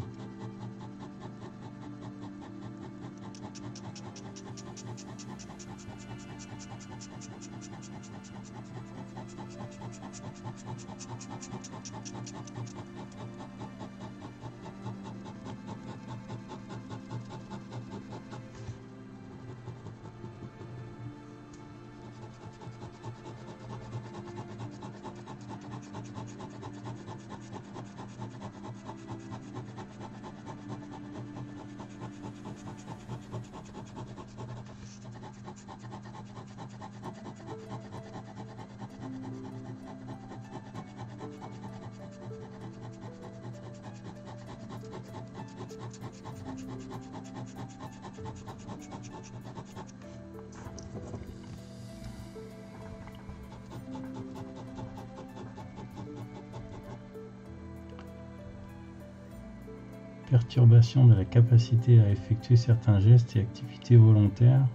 Perturbation de la capacité à effectuer certains gestes et activités volontaires.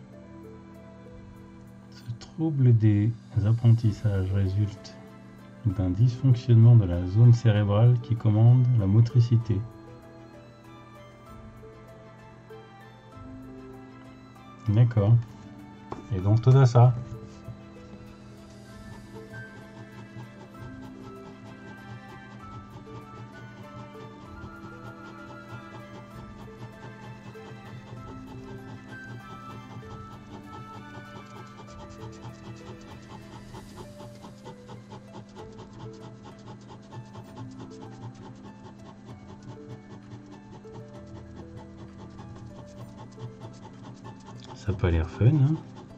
Ce trouble des apprentissages résulte d'un dysfonctionnement de la zone cérébrale qui commande la motricité. D'accord. Et donc tout ça. Ça n'a pas l'air fun, hein?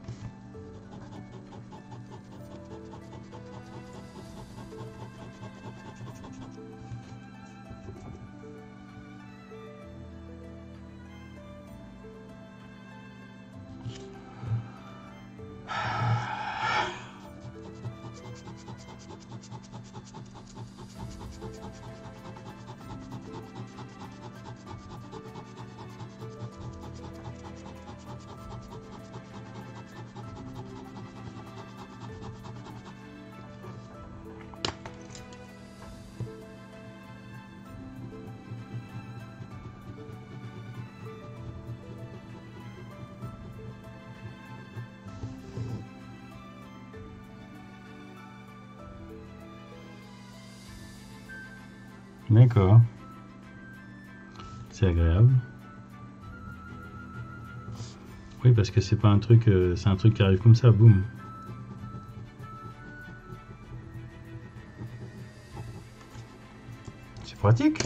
D'accord. C'est agréable. Oui, parce que c'est pas un truc, c'est un truc qui arrive comme ça, boum. C'est pratique.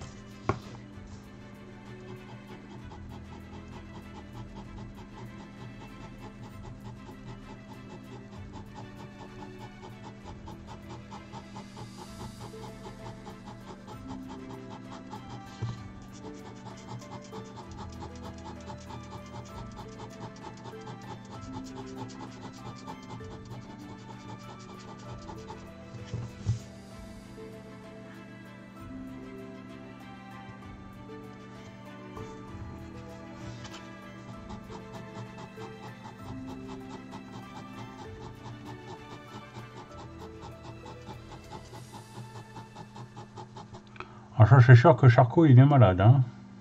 Ah, ça c'est sûr que Charcot il est malade, hein.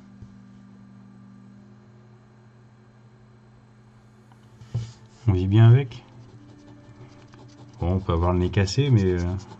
On vit bien avec. Bon, on peut avoir le nez cassé, mais...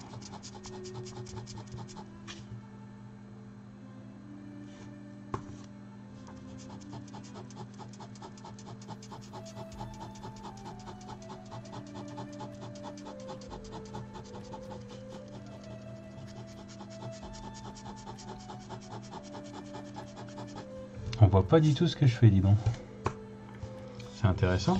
on voit pas du tout ce que je fais, dis donc. C'est intéressant.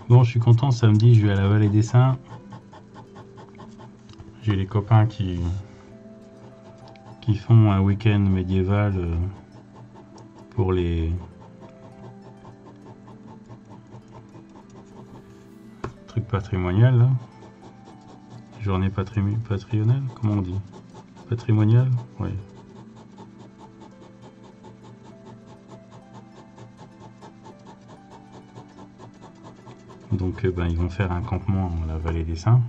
Bon, je suis content, samedi, je vais à la Vallée des Saints. J'ai les copains qui font un week-end médiéval pour les trucs patrimoniales, là. Journée patrimoniale, comment on dit? Patrimoniale? Oui. Donc ben, ils vont faire un campement dans la Vallée des Saints.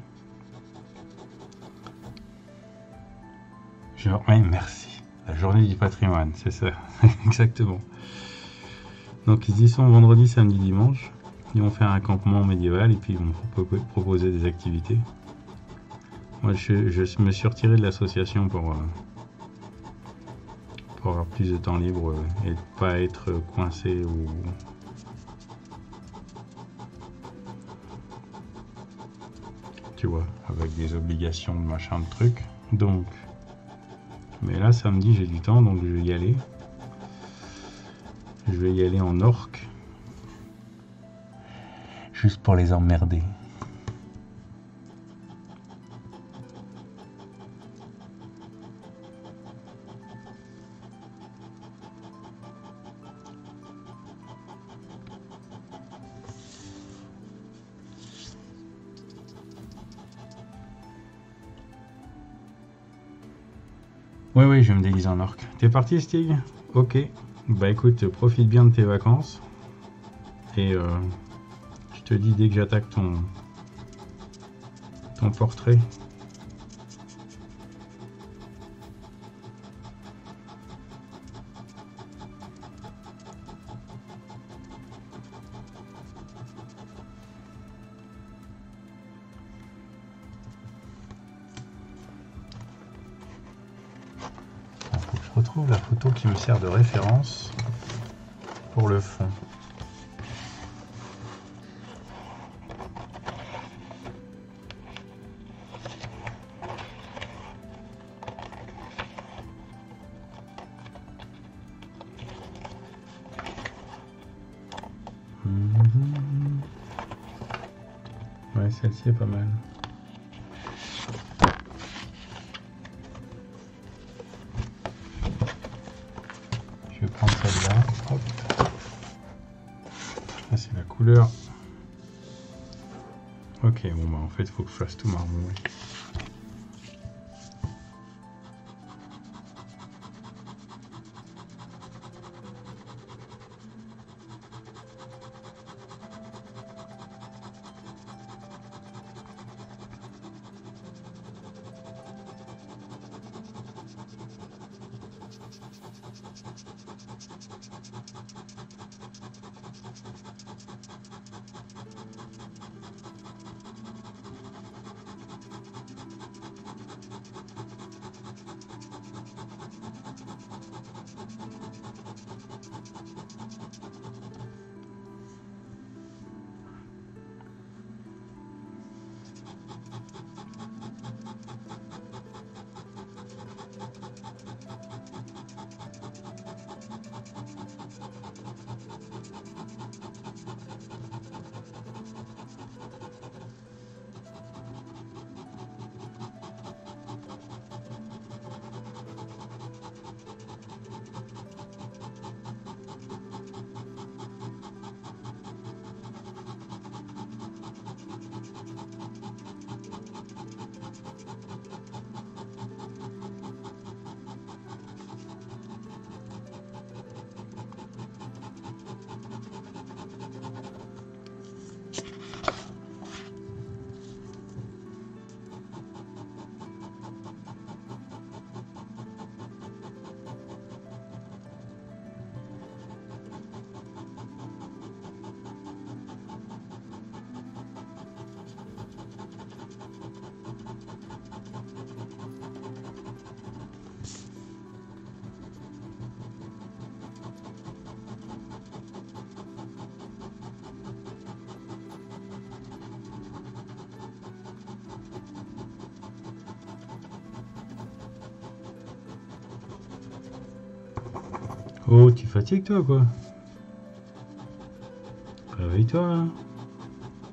Oui, merci. La journée du patrimoine, c'est ça, exactement. Donc ils y sont vendredi, samedi, dimanche. Ils vont faire un campement médiéval et puis ils vont proposer des activités. Moi, je me suis retiré de l'association pour avoir plus de temps libre et pas être coincé ou tu vois, avec des obligations de machin de trucs. Donc, mais là samedi j'ai du temps, donc je vais y aller. Je vais y aller en orque, juste pour les emmerder. Oui, je vais me déguiser en orque. T'es parti, Stig? Ok. Bah écoute, profite bien de tes vacances. Et je te dis dès que j'attaque ton portrait. Faut que je retrouve la photo qui me sert de référence pour le fond. Ouais, celle-ci est pas mal. Je vais prendre celle-là. Hop. Là, c'est la couleur. Ok, bon bah en fait, il faut que je fasse tout marron. Ouais. Oh, tu fatigues toi quoi? Réveille-toi là.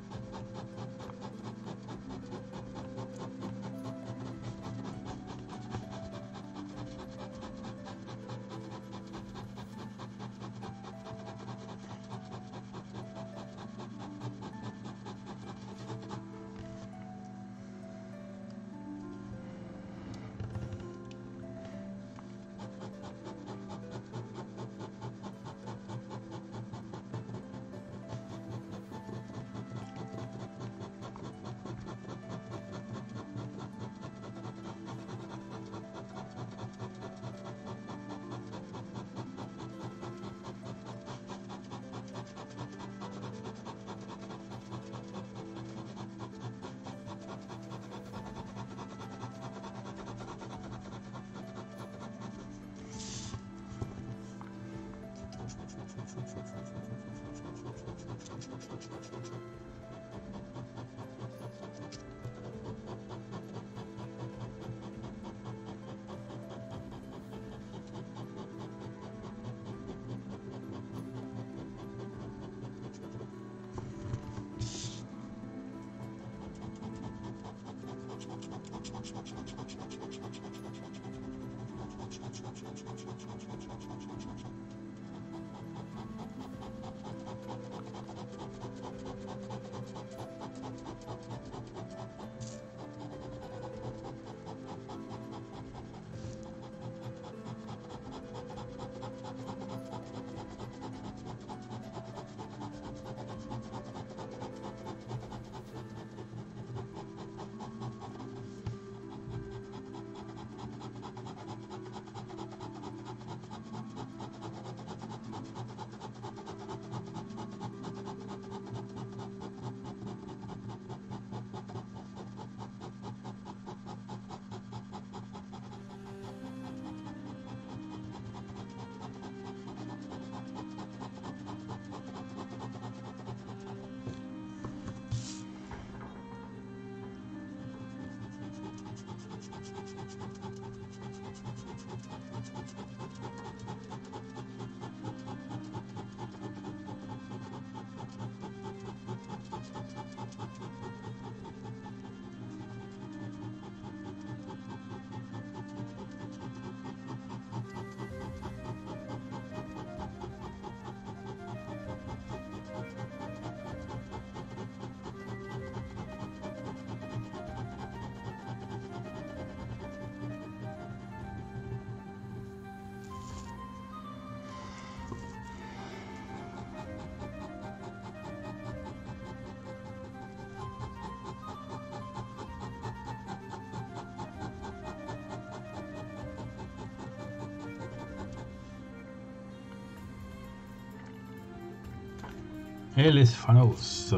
Et les Fanos.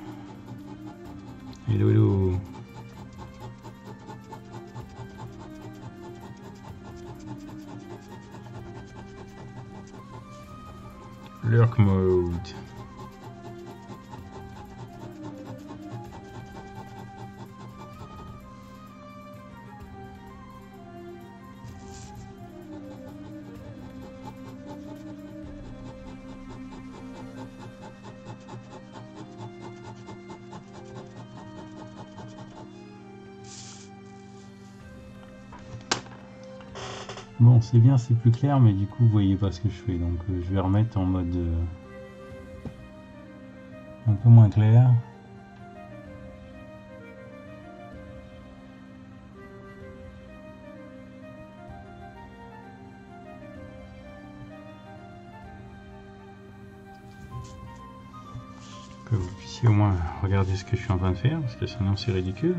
Hello, hello. Lurk mode. Bon, c'est bien, c'est plus clair, mais du coup, vous voyez pas ce que je fais. Donc, je vais remettre en mode un peu moins clair. Que vous puissiez au moins regarder ce que je suis en train de faire, parce que sinon c'est ridicule.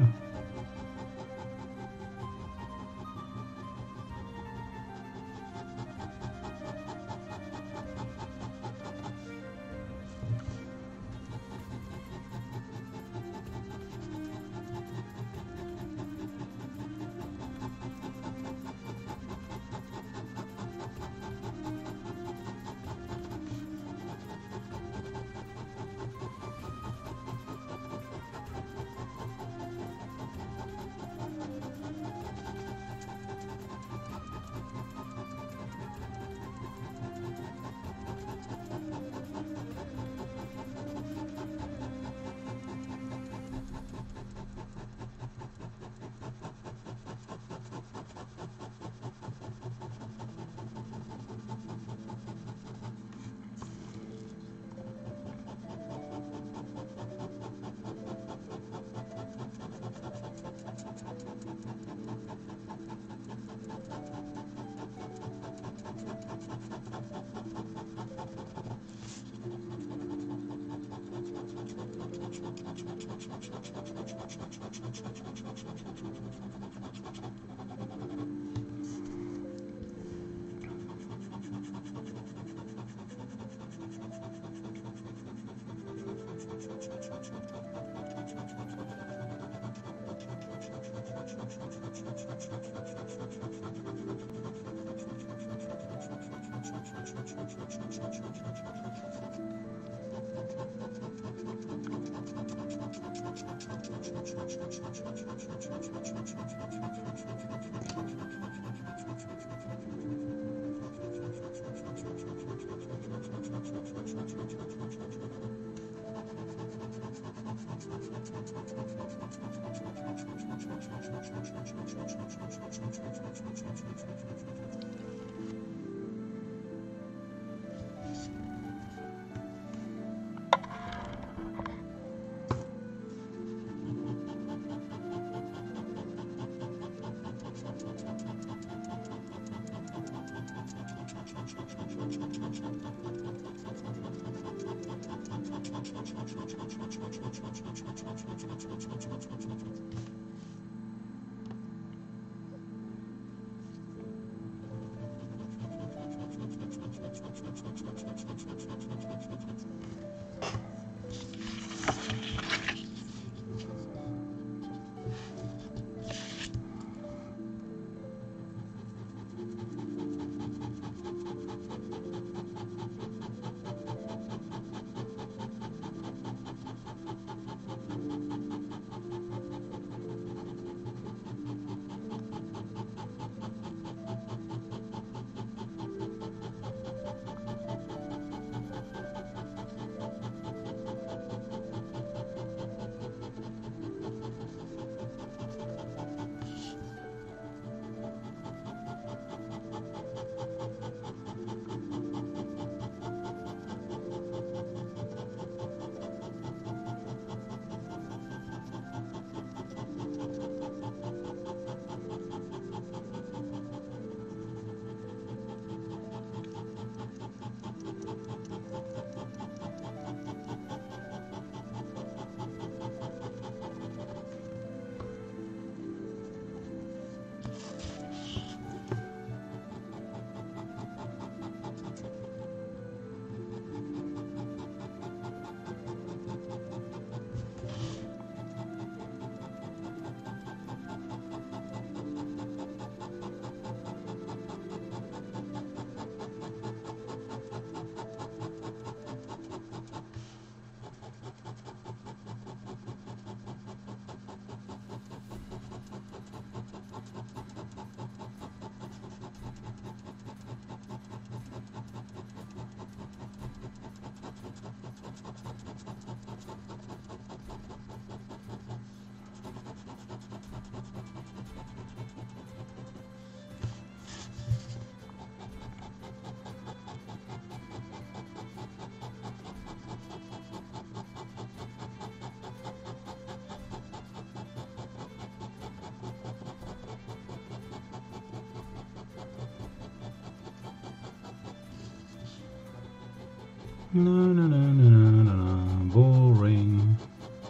No, no, no, no, no, no, no. Boring.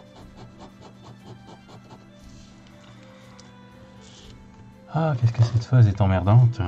Ah, qu'est-ce que cette phase est emmerdante.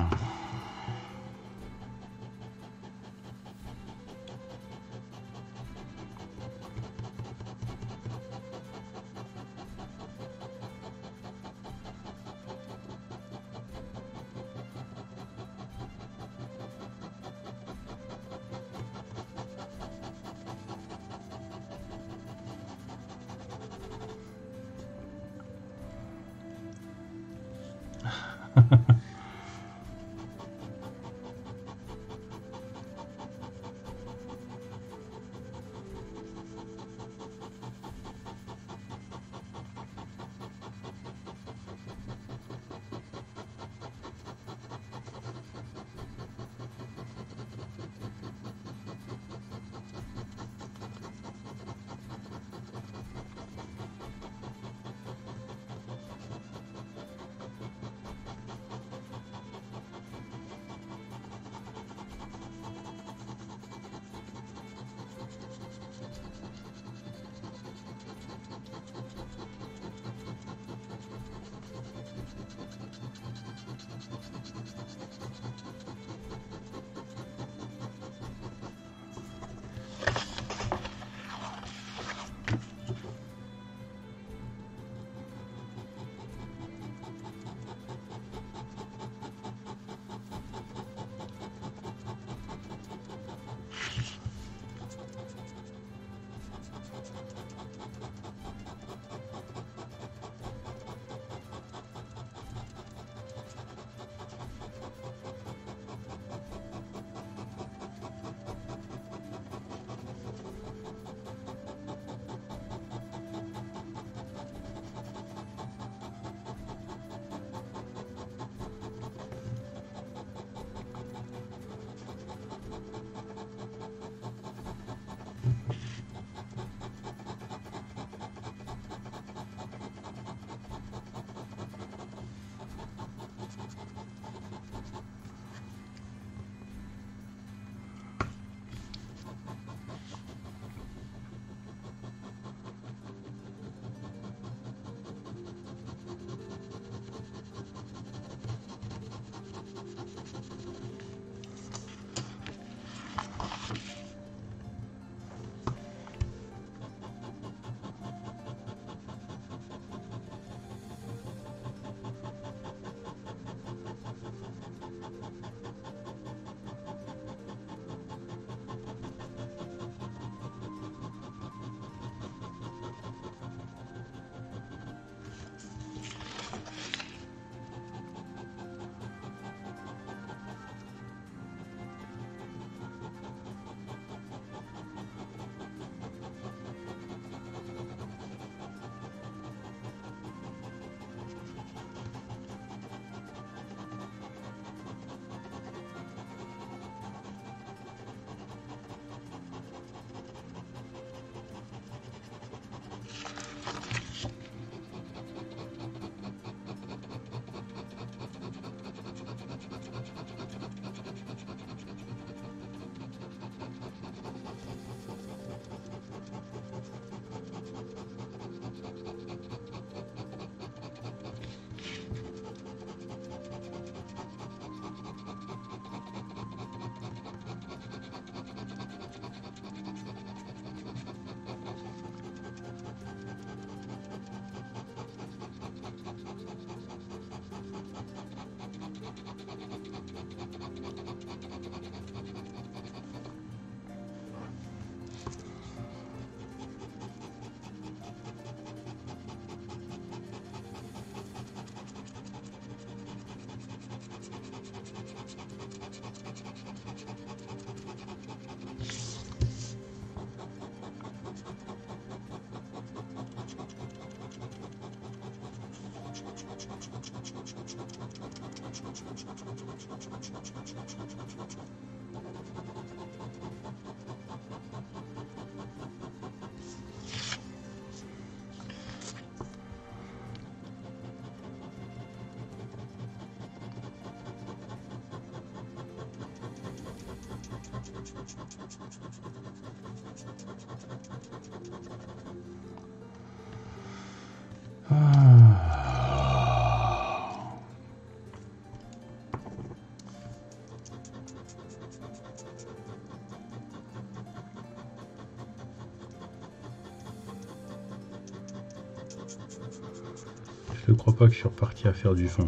Je ne crois pas que je suis reparti à faire du fond.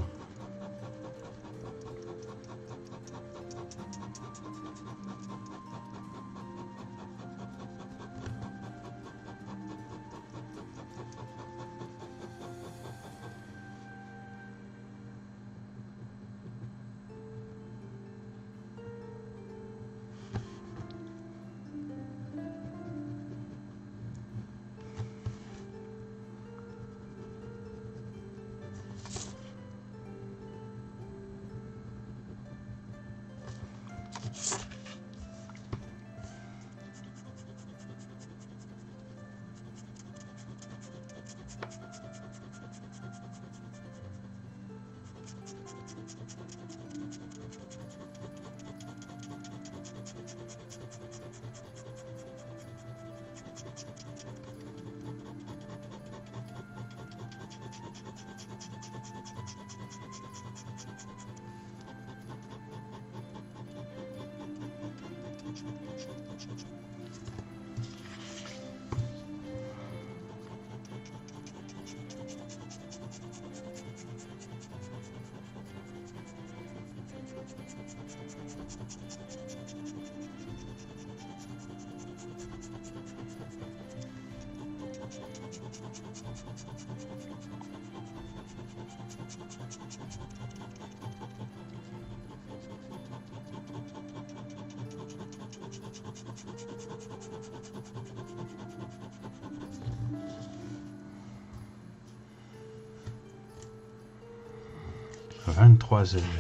« 23 heures.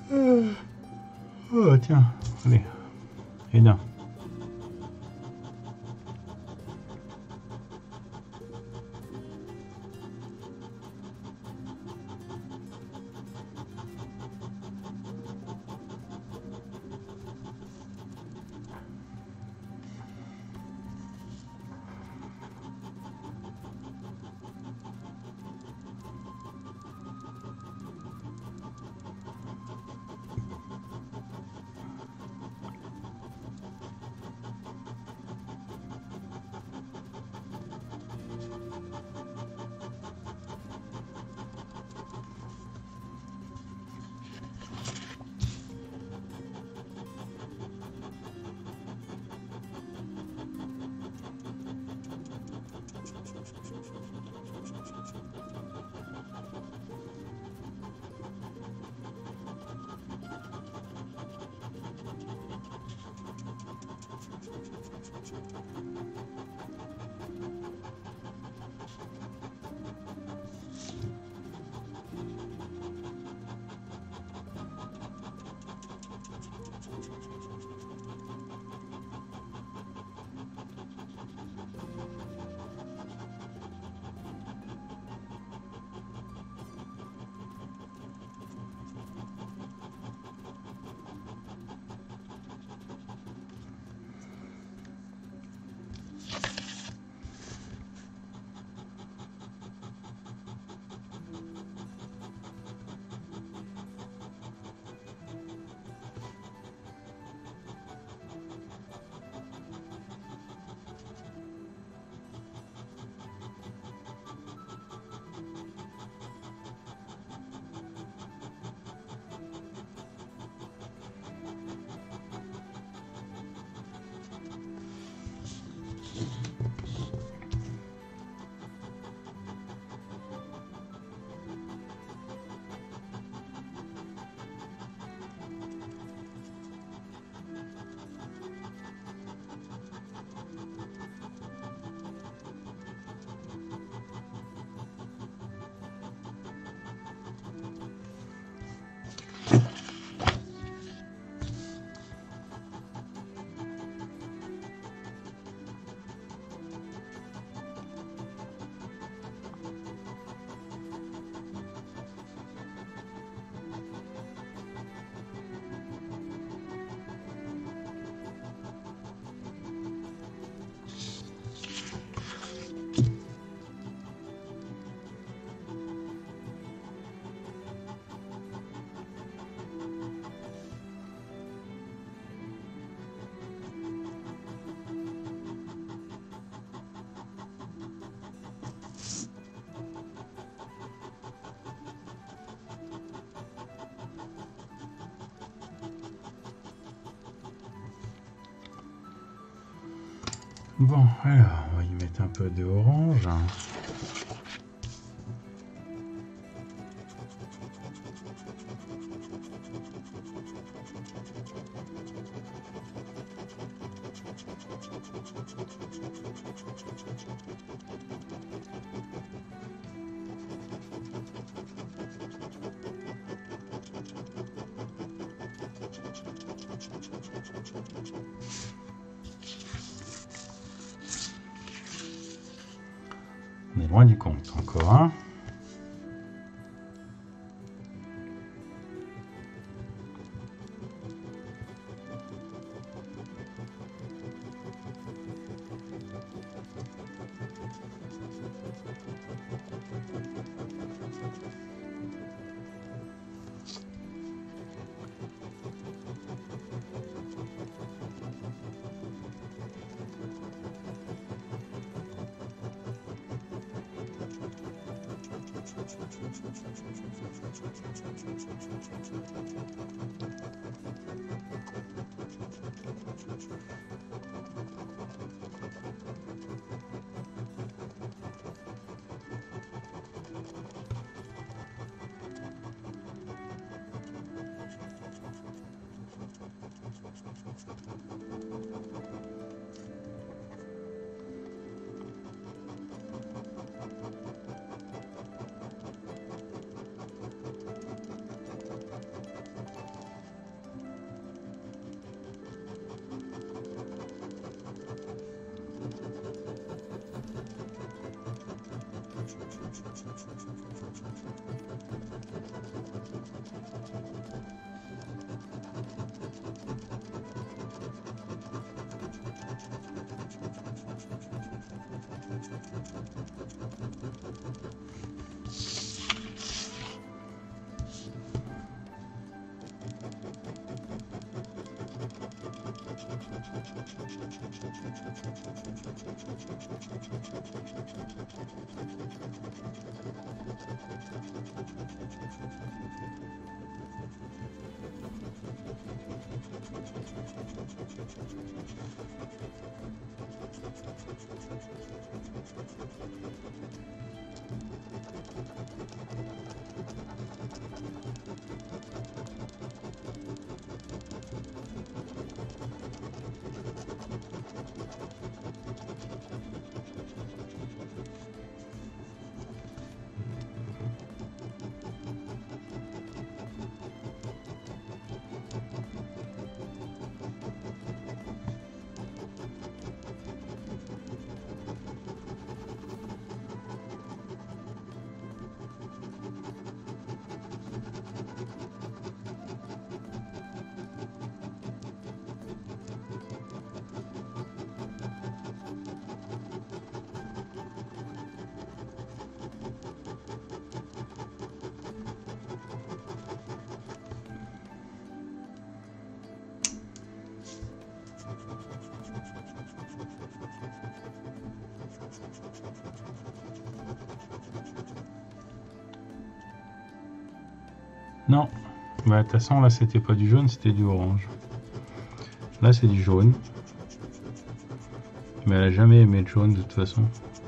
Oh, tiens, allez, et non. Bon, alors, on va y mettre un peu de orange. On est loin du compte encore, hein. Non, bah de toute façon là c'était pas du jaune, c'était du orange. Là c'est du jaune. Mais elle a jamais aimé le jaune de toute façon.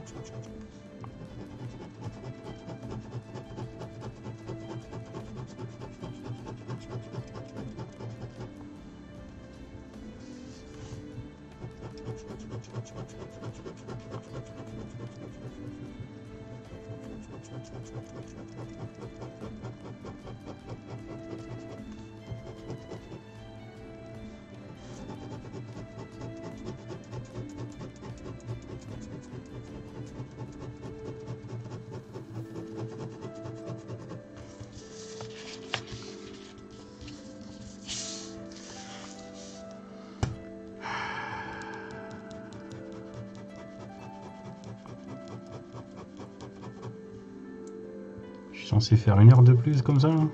Je suis censé faire 1 heure de plus comme ça là.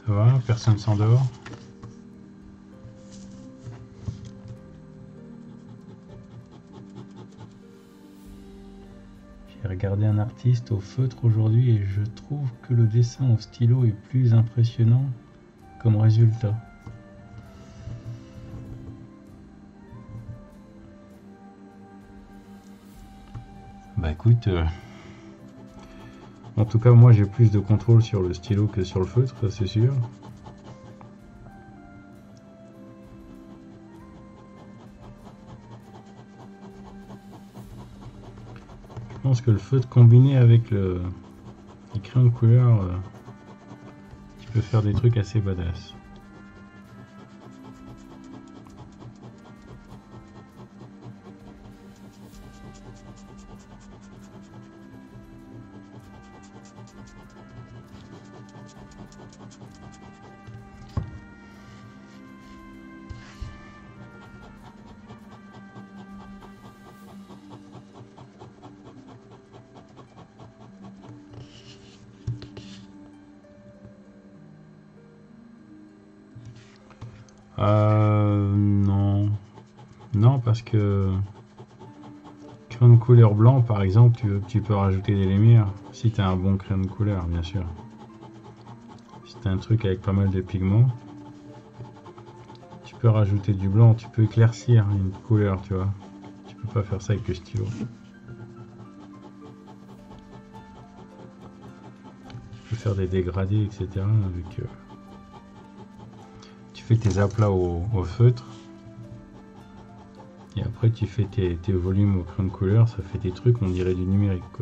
Ça va, personne s'endort. J'ai regardé un artiste au feutre aujourd'hui et je trouve que le dessin au stylo est plus impressionnant comme résultat. Bah écoute, en tout cas moi j'ai plus de contrôle sur le stylo que sur le feutre, ça c'est sûr. Je pense que le feutre combiné avec les crayons de couleur, tu peux faire des trucs assez badass. Non. Non, parce que crayon de couleur blanc, par exemple, tu peux rajouter des lumières. Si tu as un bon crayon de couleur, bien sûr. Si tu as un truc avec pas mal de pigments, tu peux rajouter du blanc, tu peux éclaircir une couleur, tu vois. Tu peux pas faire ça avec le stylo. Tu peux faire des dégradés, etc. avec... Tu fais tes aplats au feutre. Et après tu fais tes volumes au crayon de couleur, ça fait des trucs, on dirait du numérique quoi.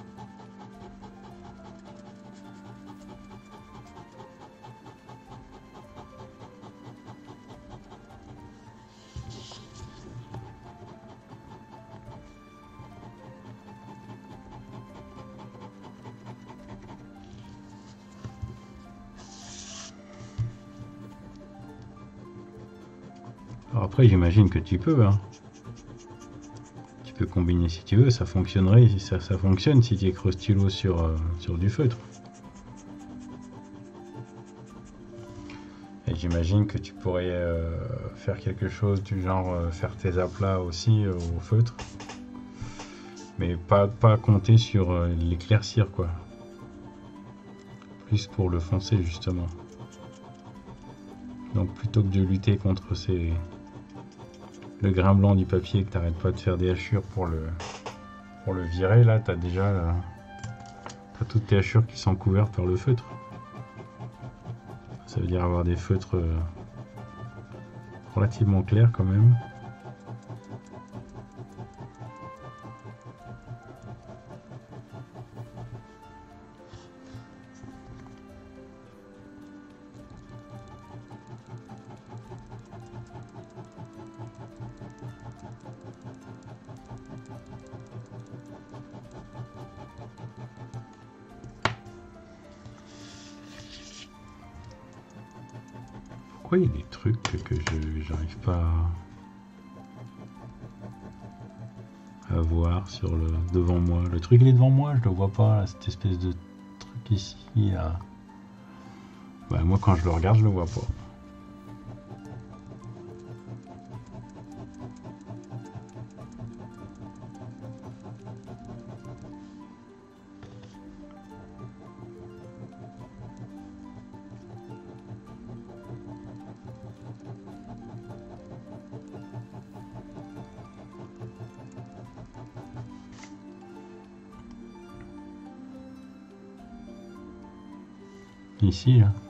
Alors après j'imagine que tu peux, hein. Tu peux combiner si tu veux, ça fonctionnerait, ça fonctionne si tu écris stylo sur du feutre. Et j'imagine que tu pourrais faire quelque chose du genre faire tes aplats aussi au feutre. Mais pas compter sur l'éclaircir quoi. Plus pour le foncer justement. Donc plutôt que de lutter contre le grain blanc du papier que t'arrêtes pas de faire des hachures pour le virer, là t'as déjà t'as toutes tes hachures qui sont couvertes par le feutre. Ça veut dire avoir des feutres relativement clairs quand même. Pourquoi il y a des trucs que j'arrive pas à voir sur devant moi? Le truc il est devant moi, je le vois pas, là, cette espèce de truc ici. Là. Bah, moi quand je le regarde, je le vois pas. Ici, là.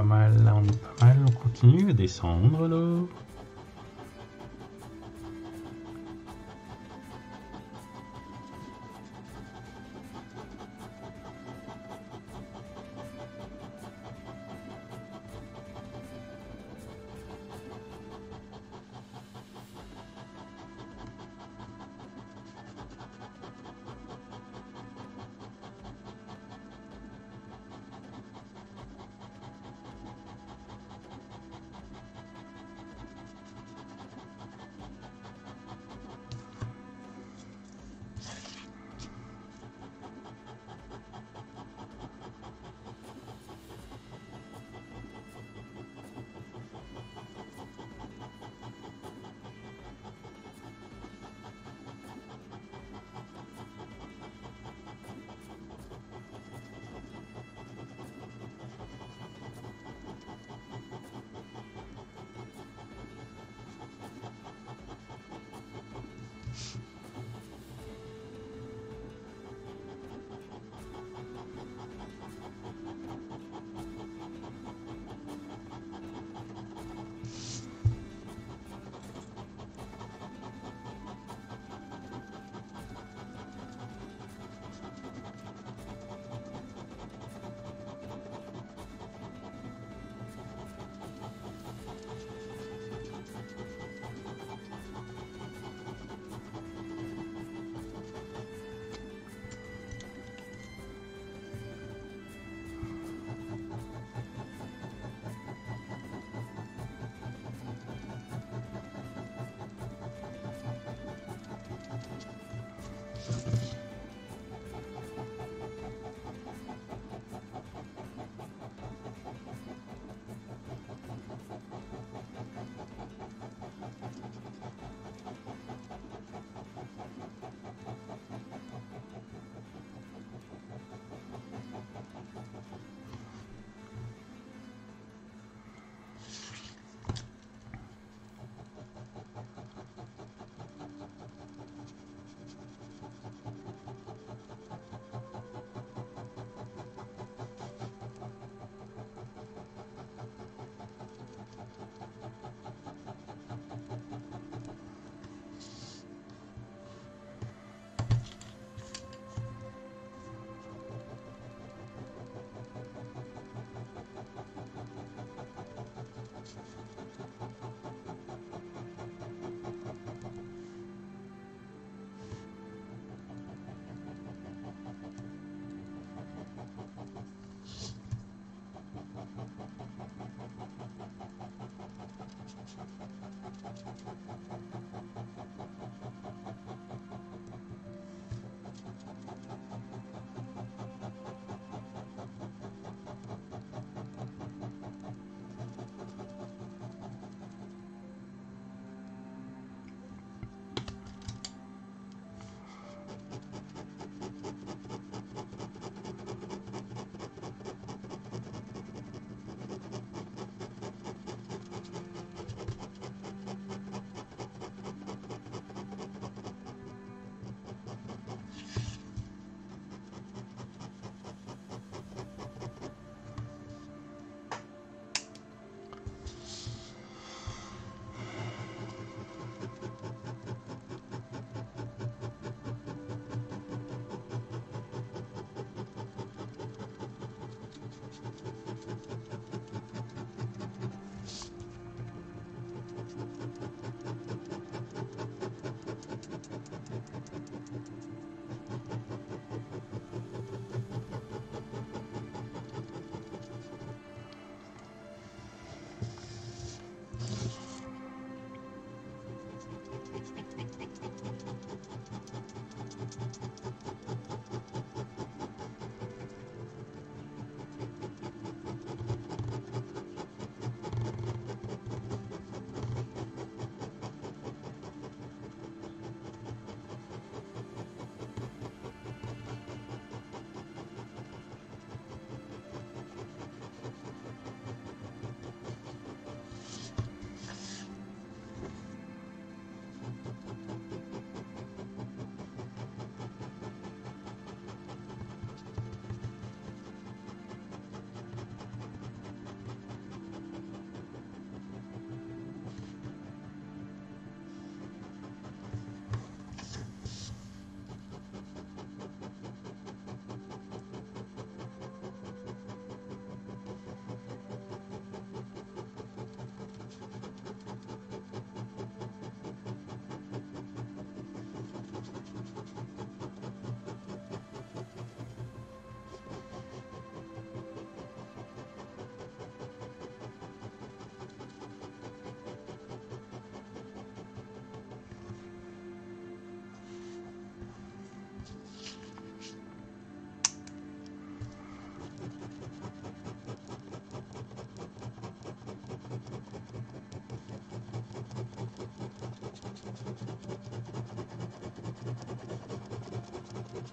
mal, on est pas mal, on continue à descendre là.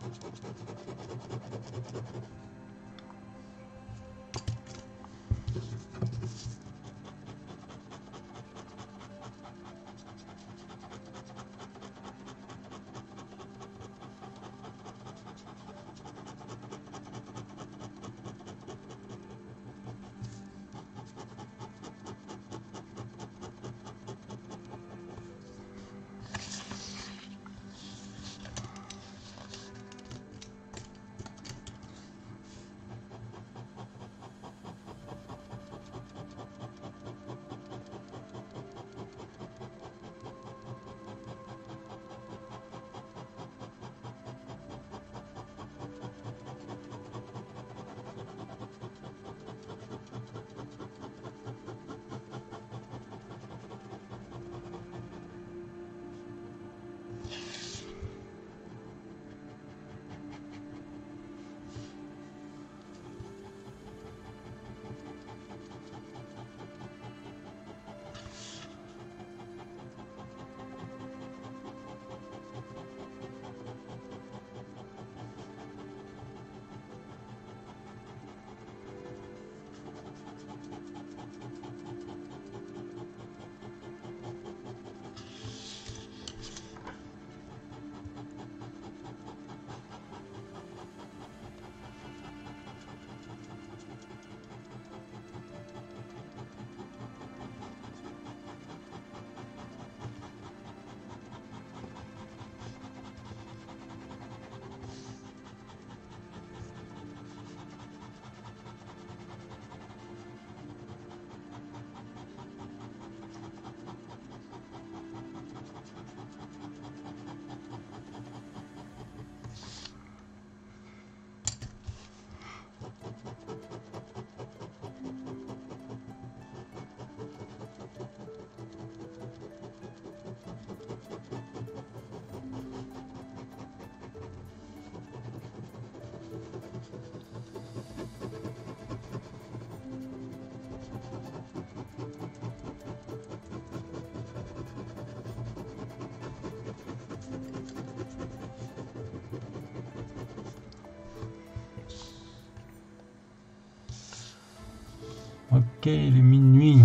Ok, il est minuit.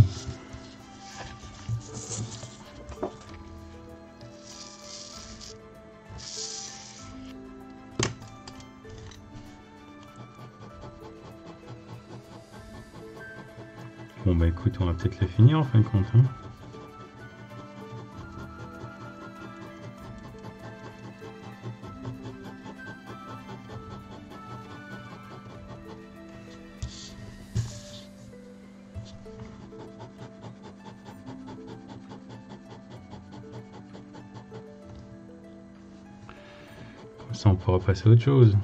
Bon bah écoute, on va peut-être le finir en fin de compte. Hein. Comme ça on pourra passer à autre chose.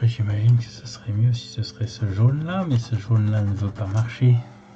Après, j'imagine que ce serait mieux si ce serait ce jaune-là, mais ce jaune-là ne veut pas marcher.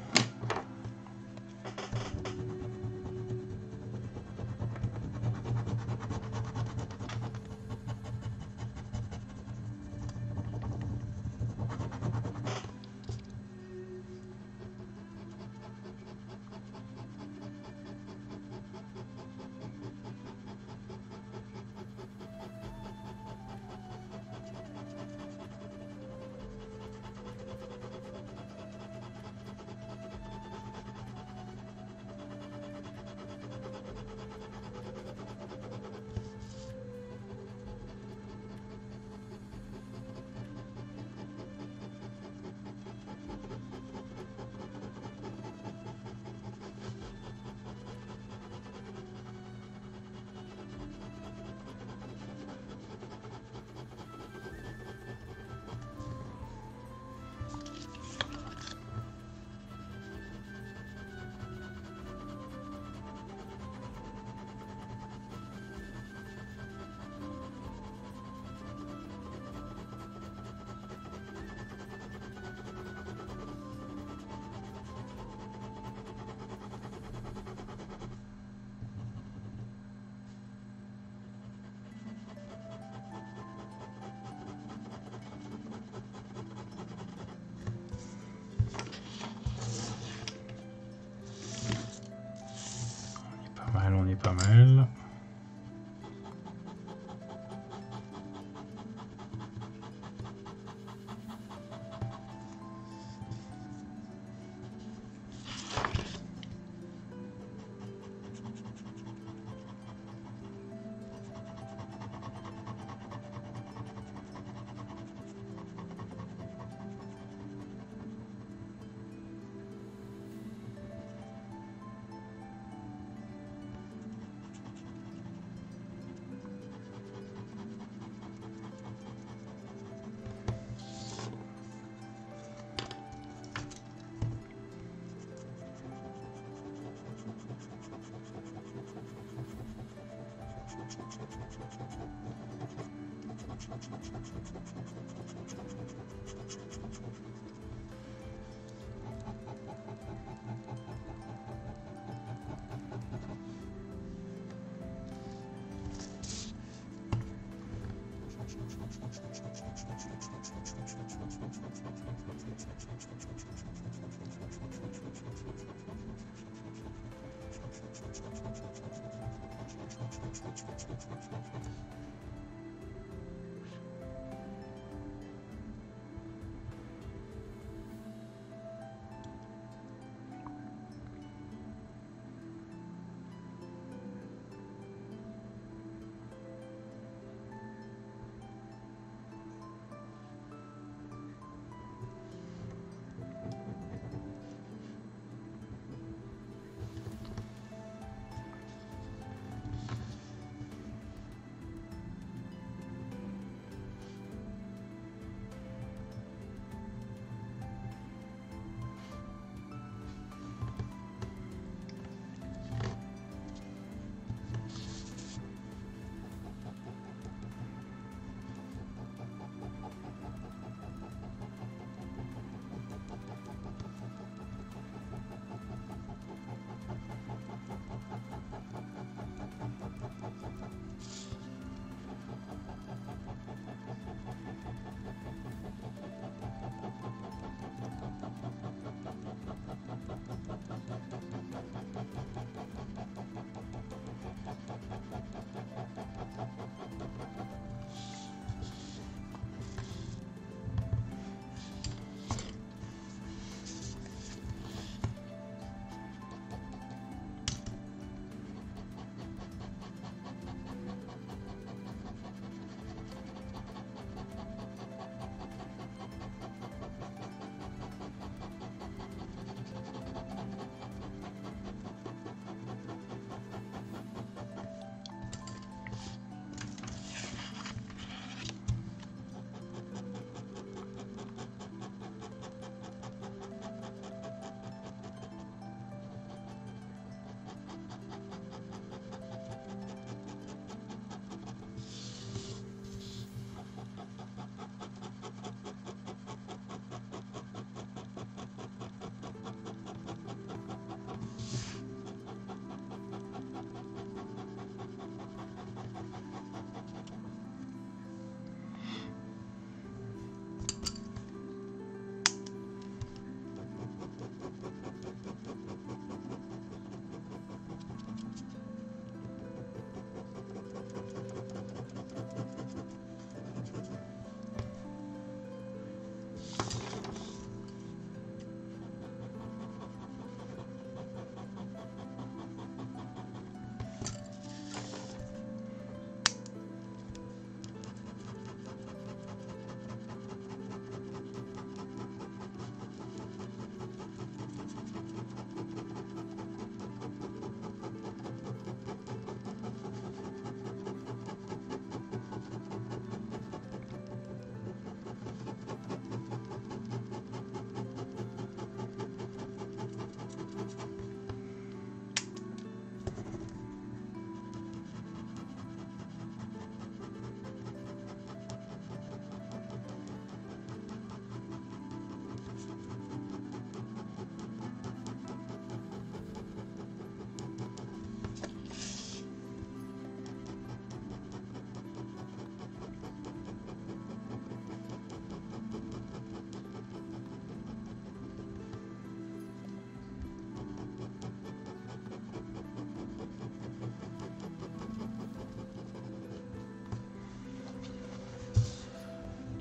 On est pas mal.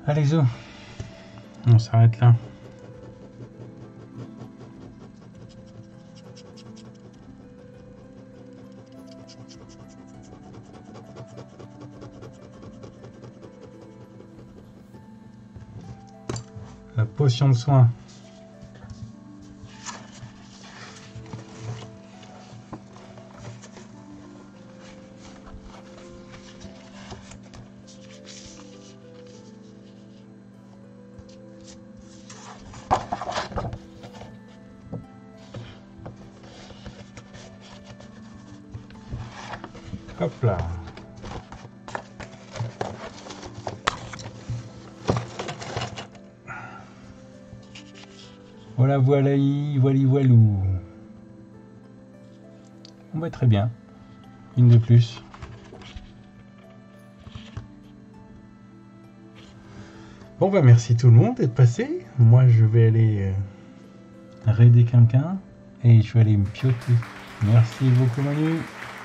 Allez, Zo. On s'arrête là. La potion de soin. Hop là. Voilà, voilà, voilou. On va très bien. Une de plus. Bon bah merci tout le monde d'être passé. Moi je vais aller raider quelqu'un et je vais aller me pioter. Merci beaucoup Manu.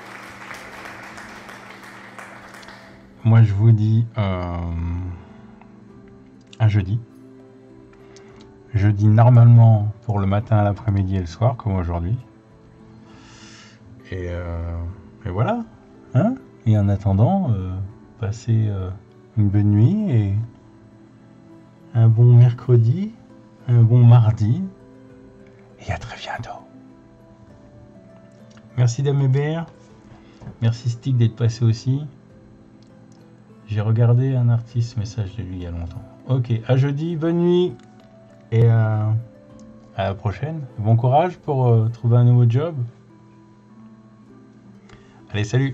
Moi je vous dis à jeudi. Jeudi normalement pour le matin, l'après-midi et le soir comme aujourd'hui. Et voilà. Hein, et en attendant, passez une bonne nuit et un bon mercredi, un bon mardi et à très bientôt. Merci Dame Hébert. Merci Stick d'être passé aussi. J'ai regardé un artiste message de lui il y a longtemps. Ok, à jeudi, bonne nuit et à la prochaine. Bon courage pour trouver un nouveau job. Allez, salut!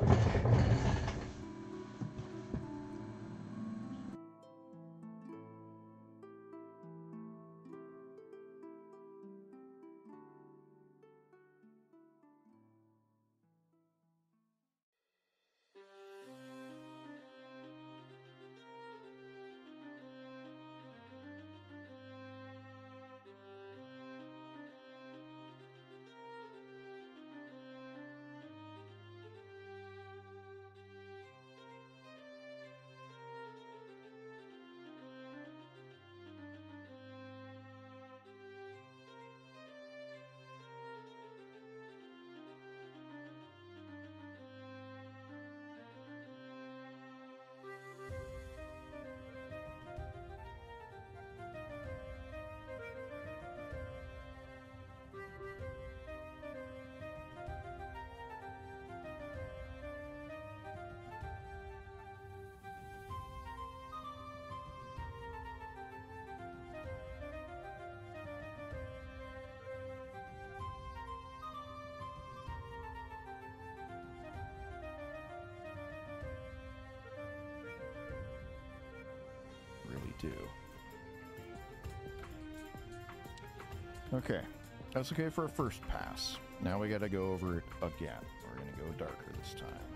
Do. Okay, that's okay for a first pass. Now we gotta go over it again. We're gonna go darker this time.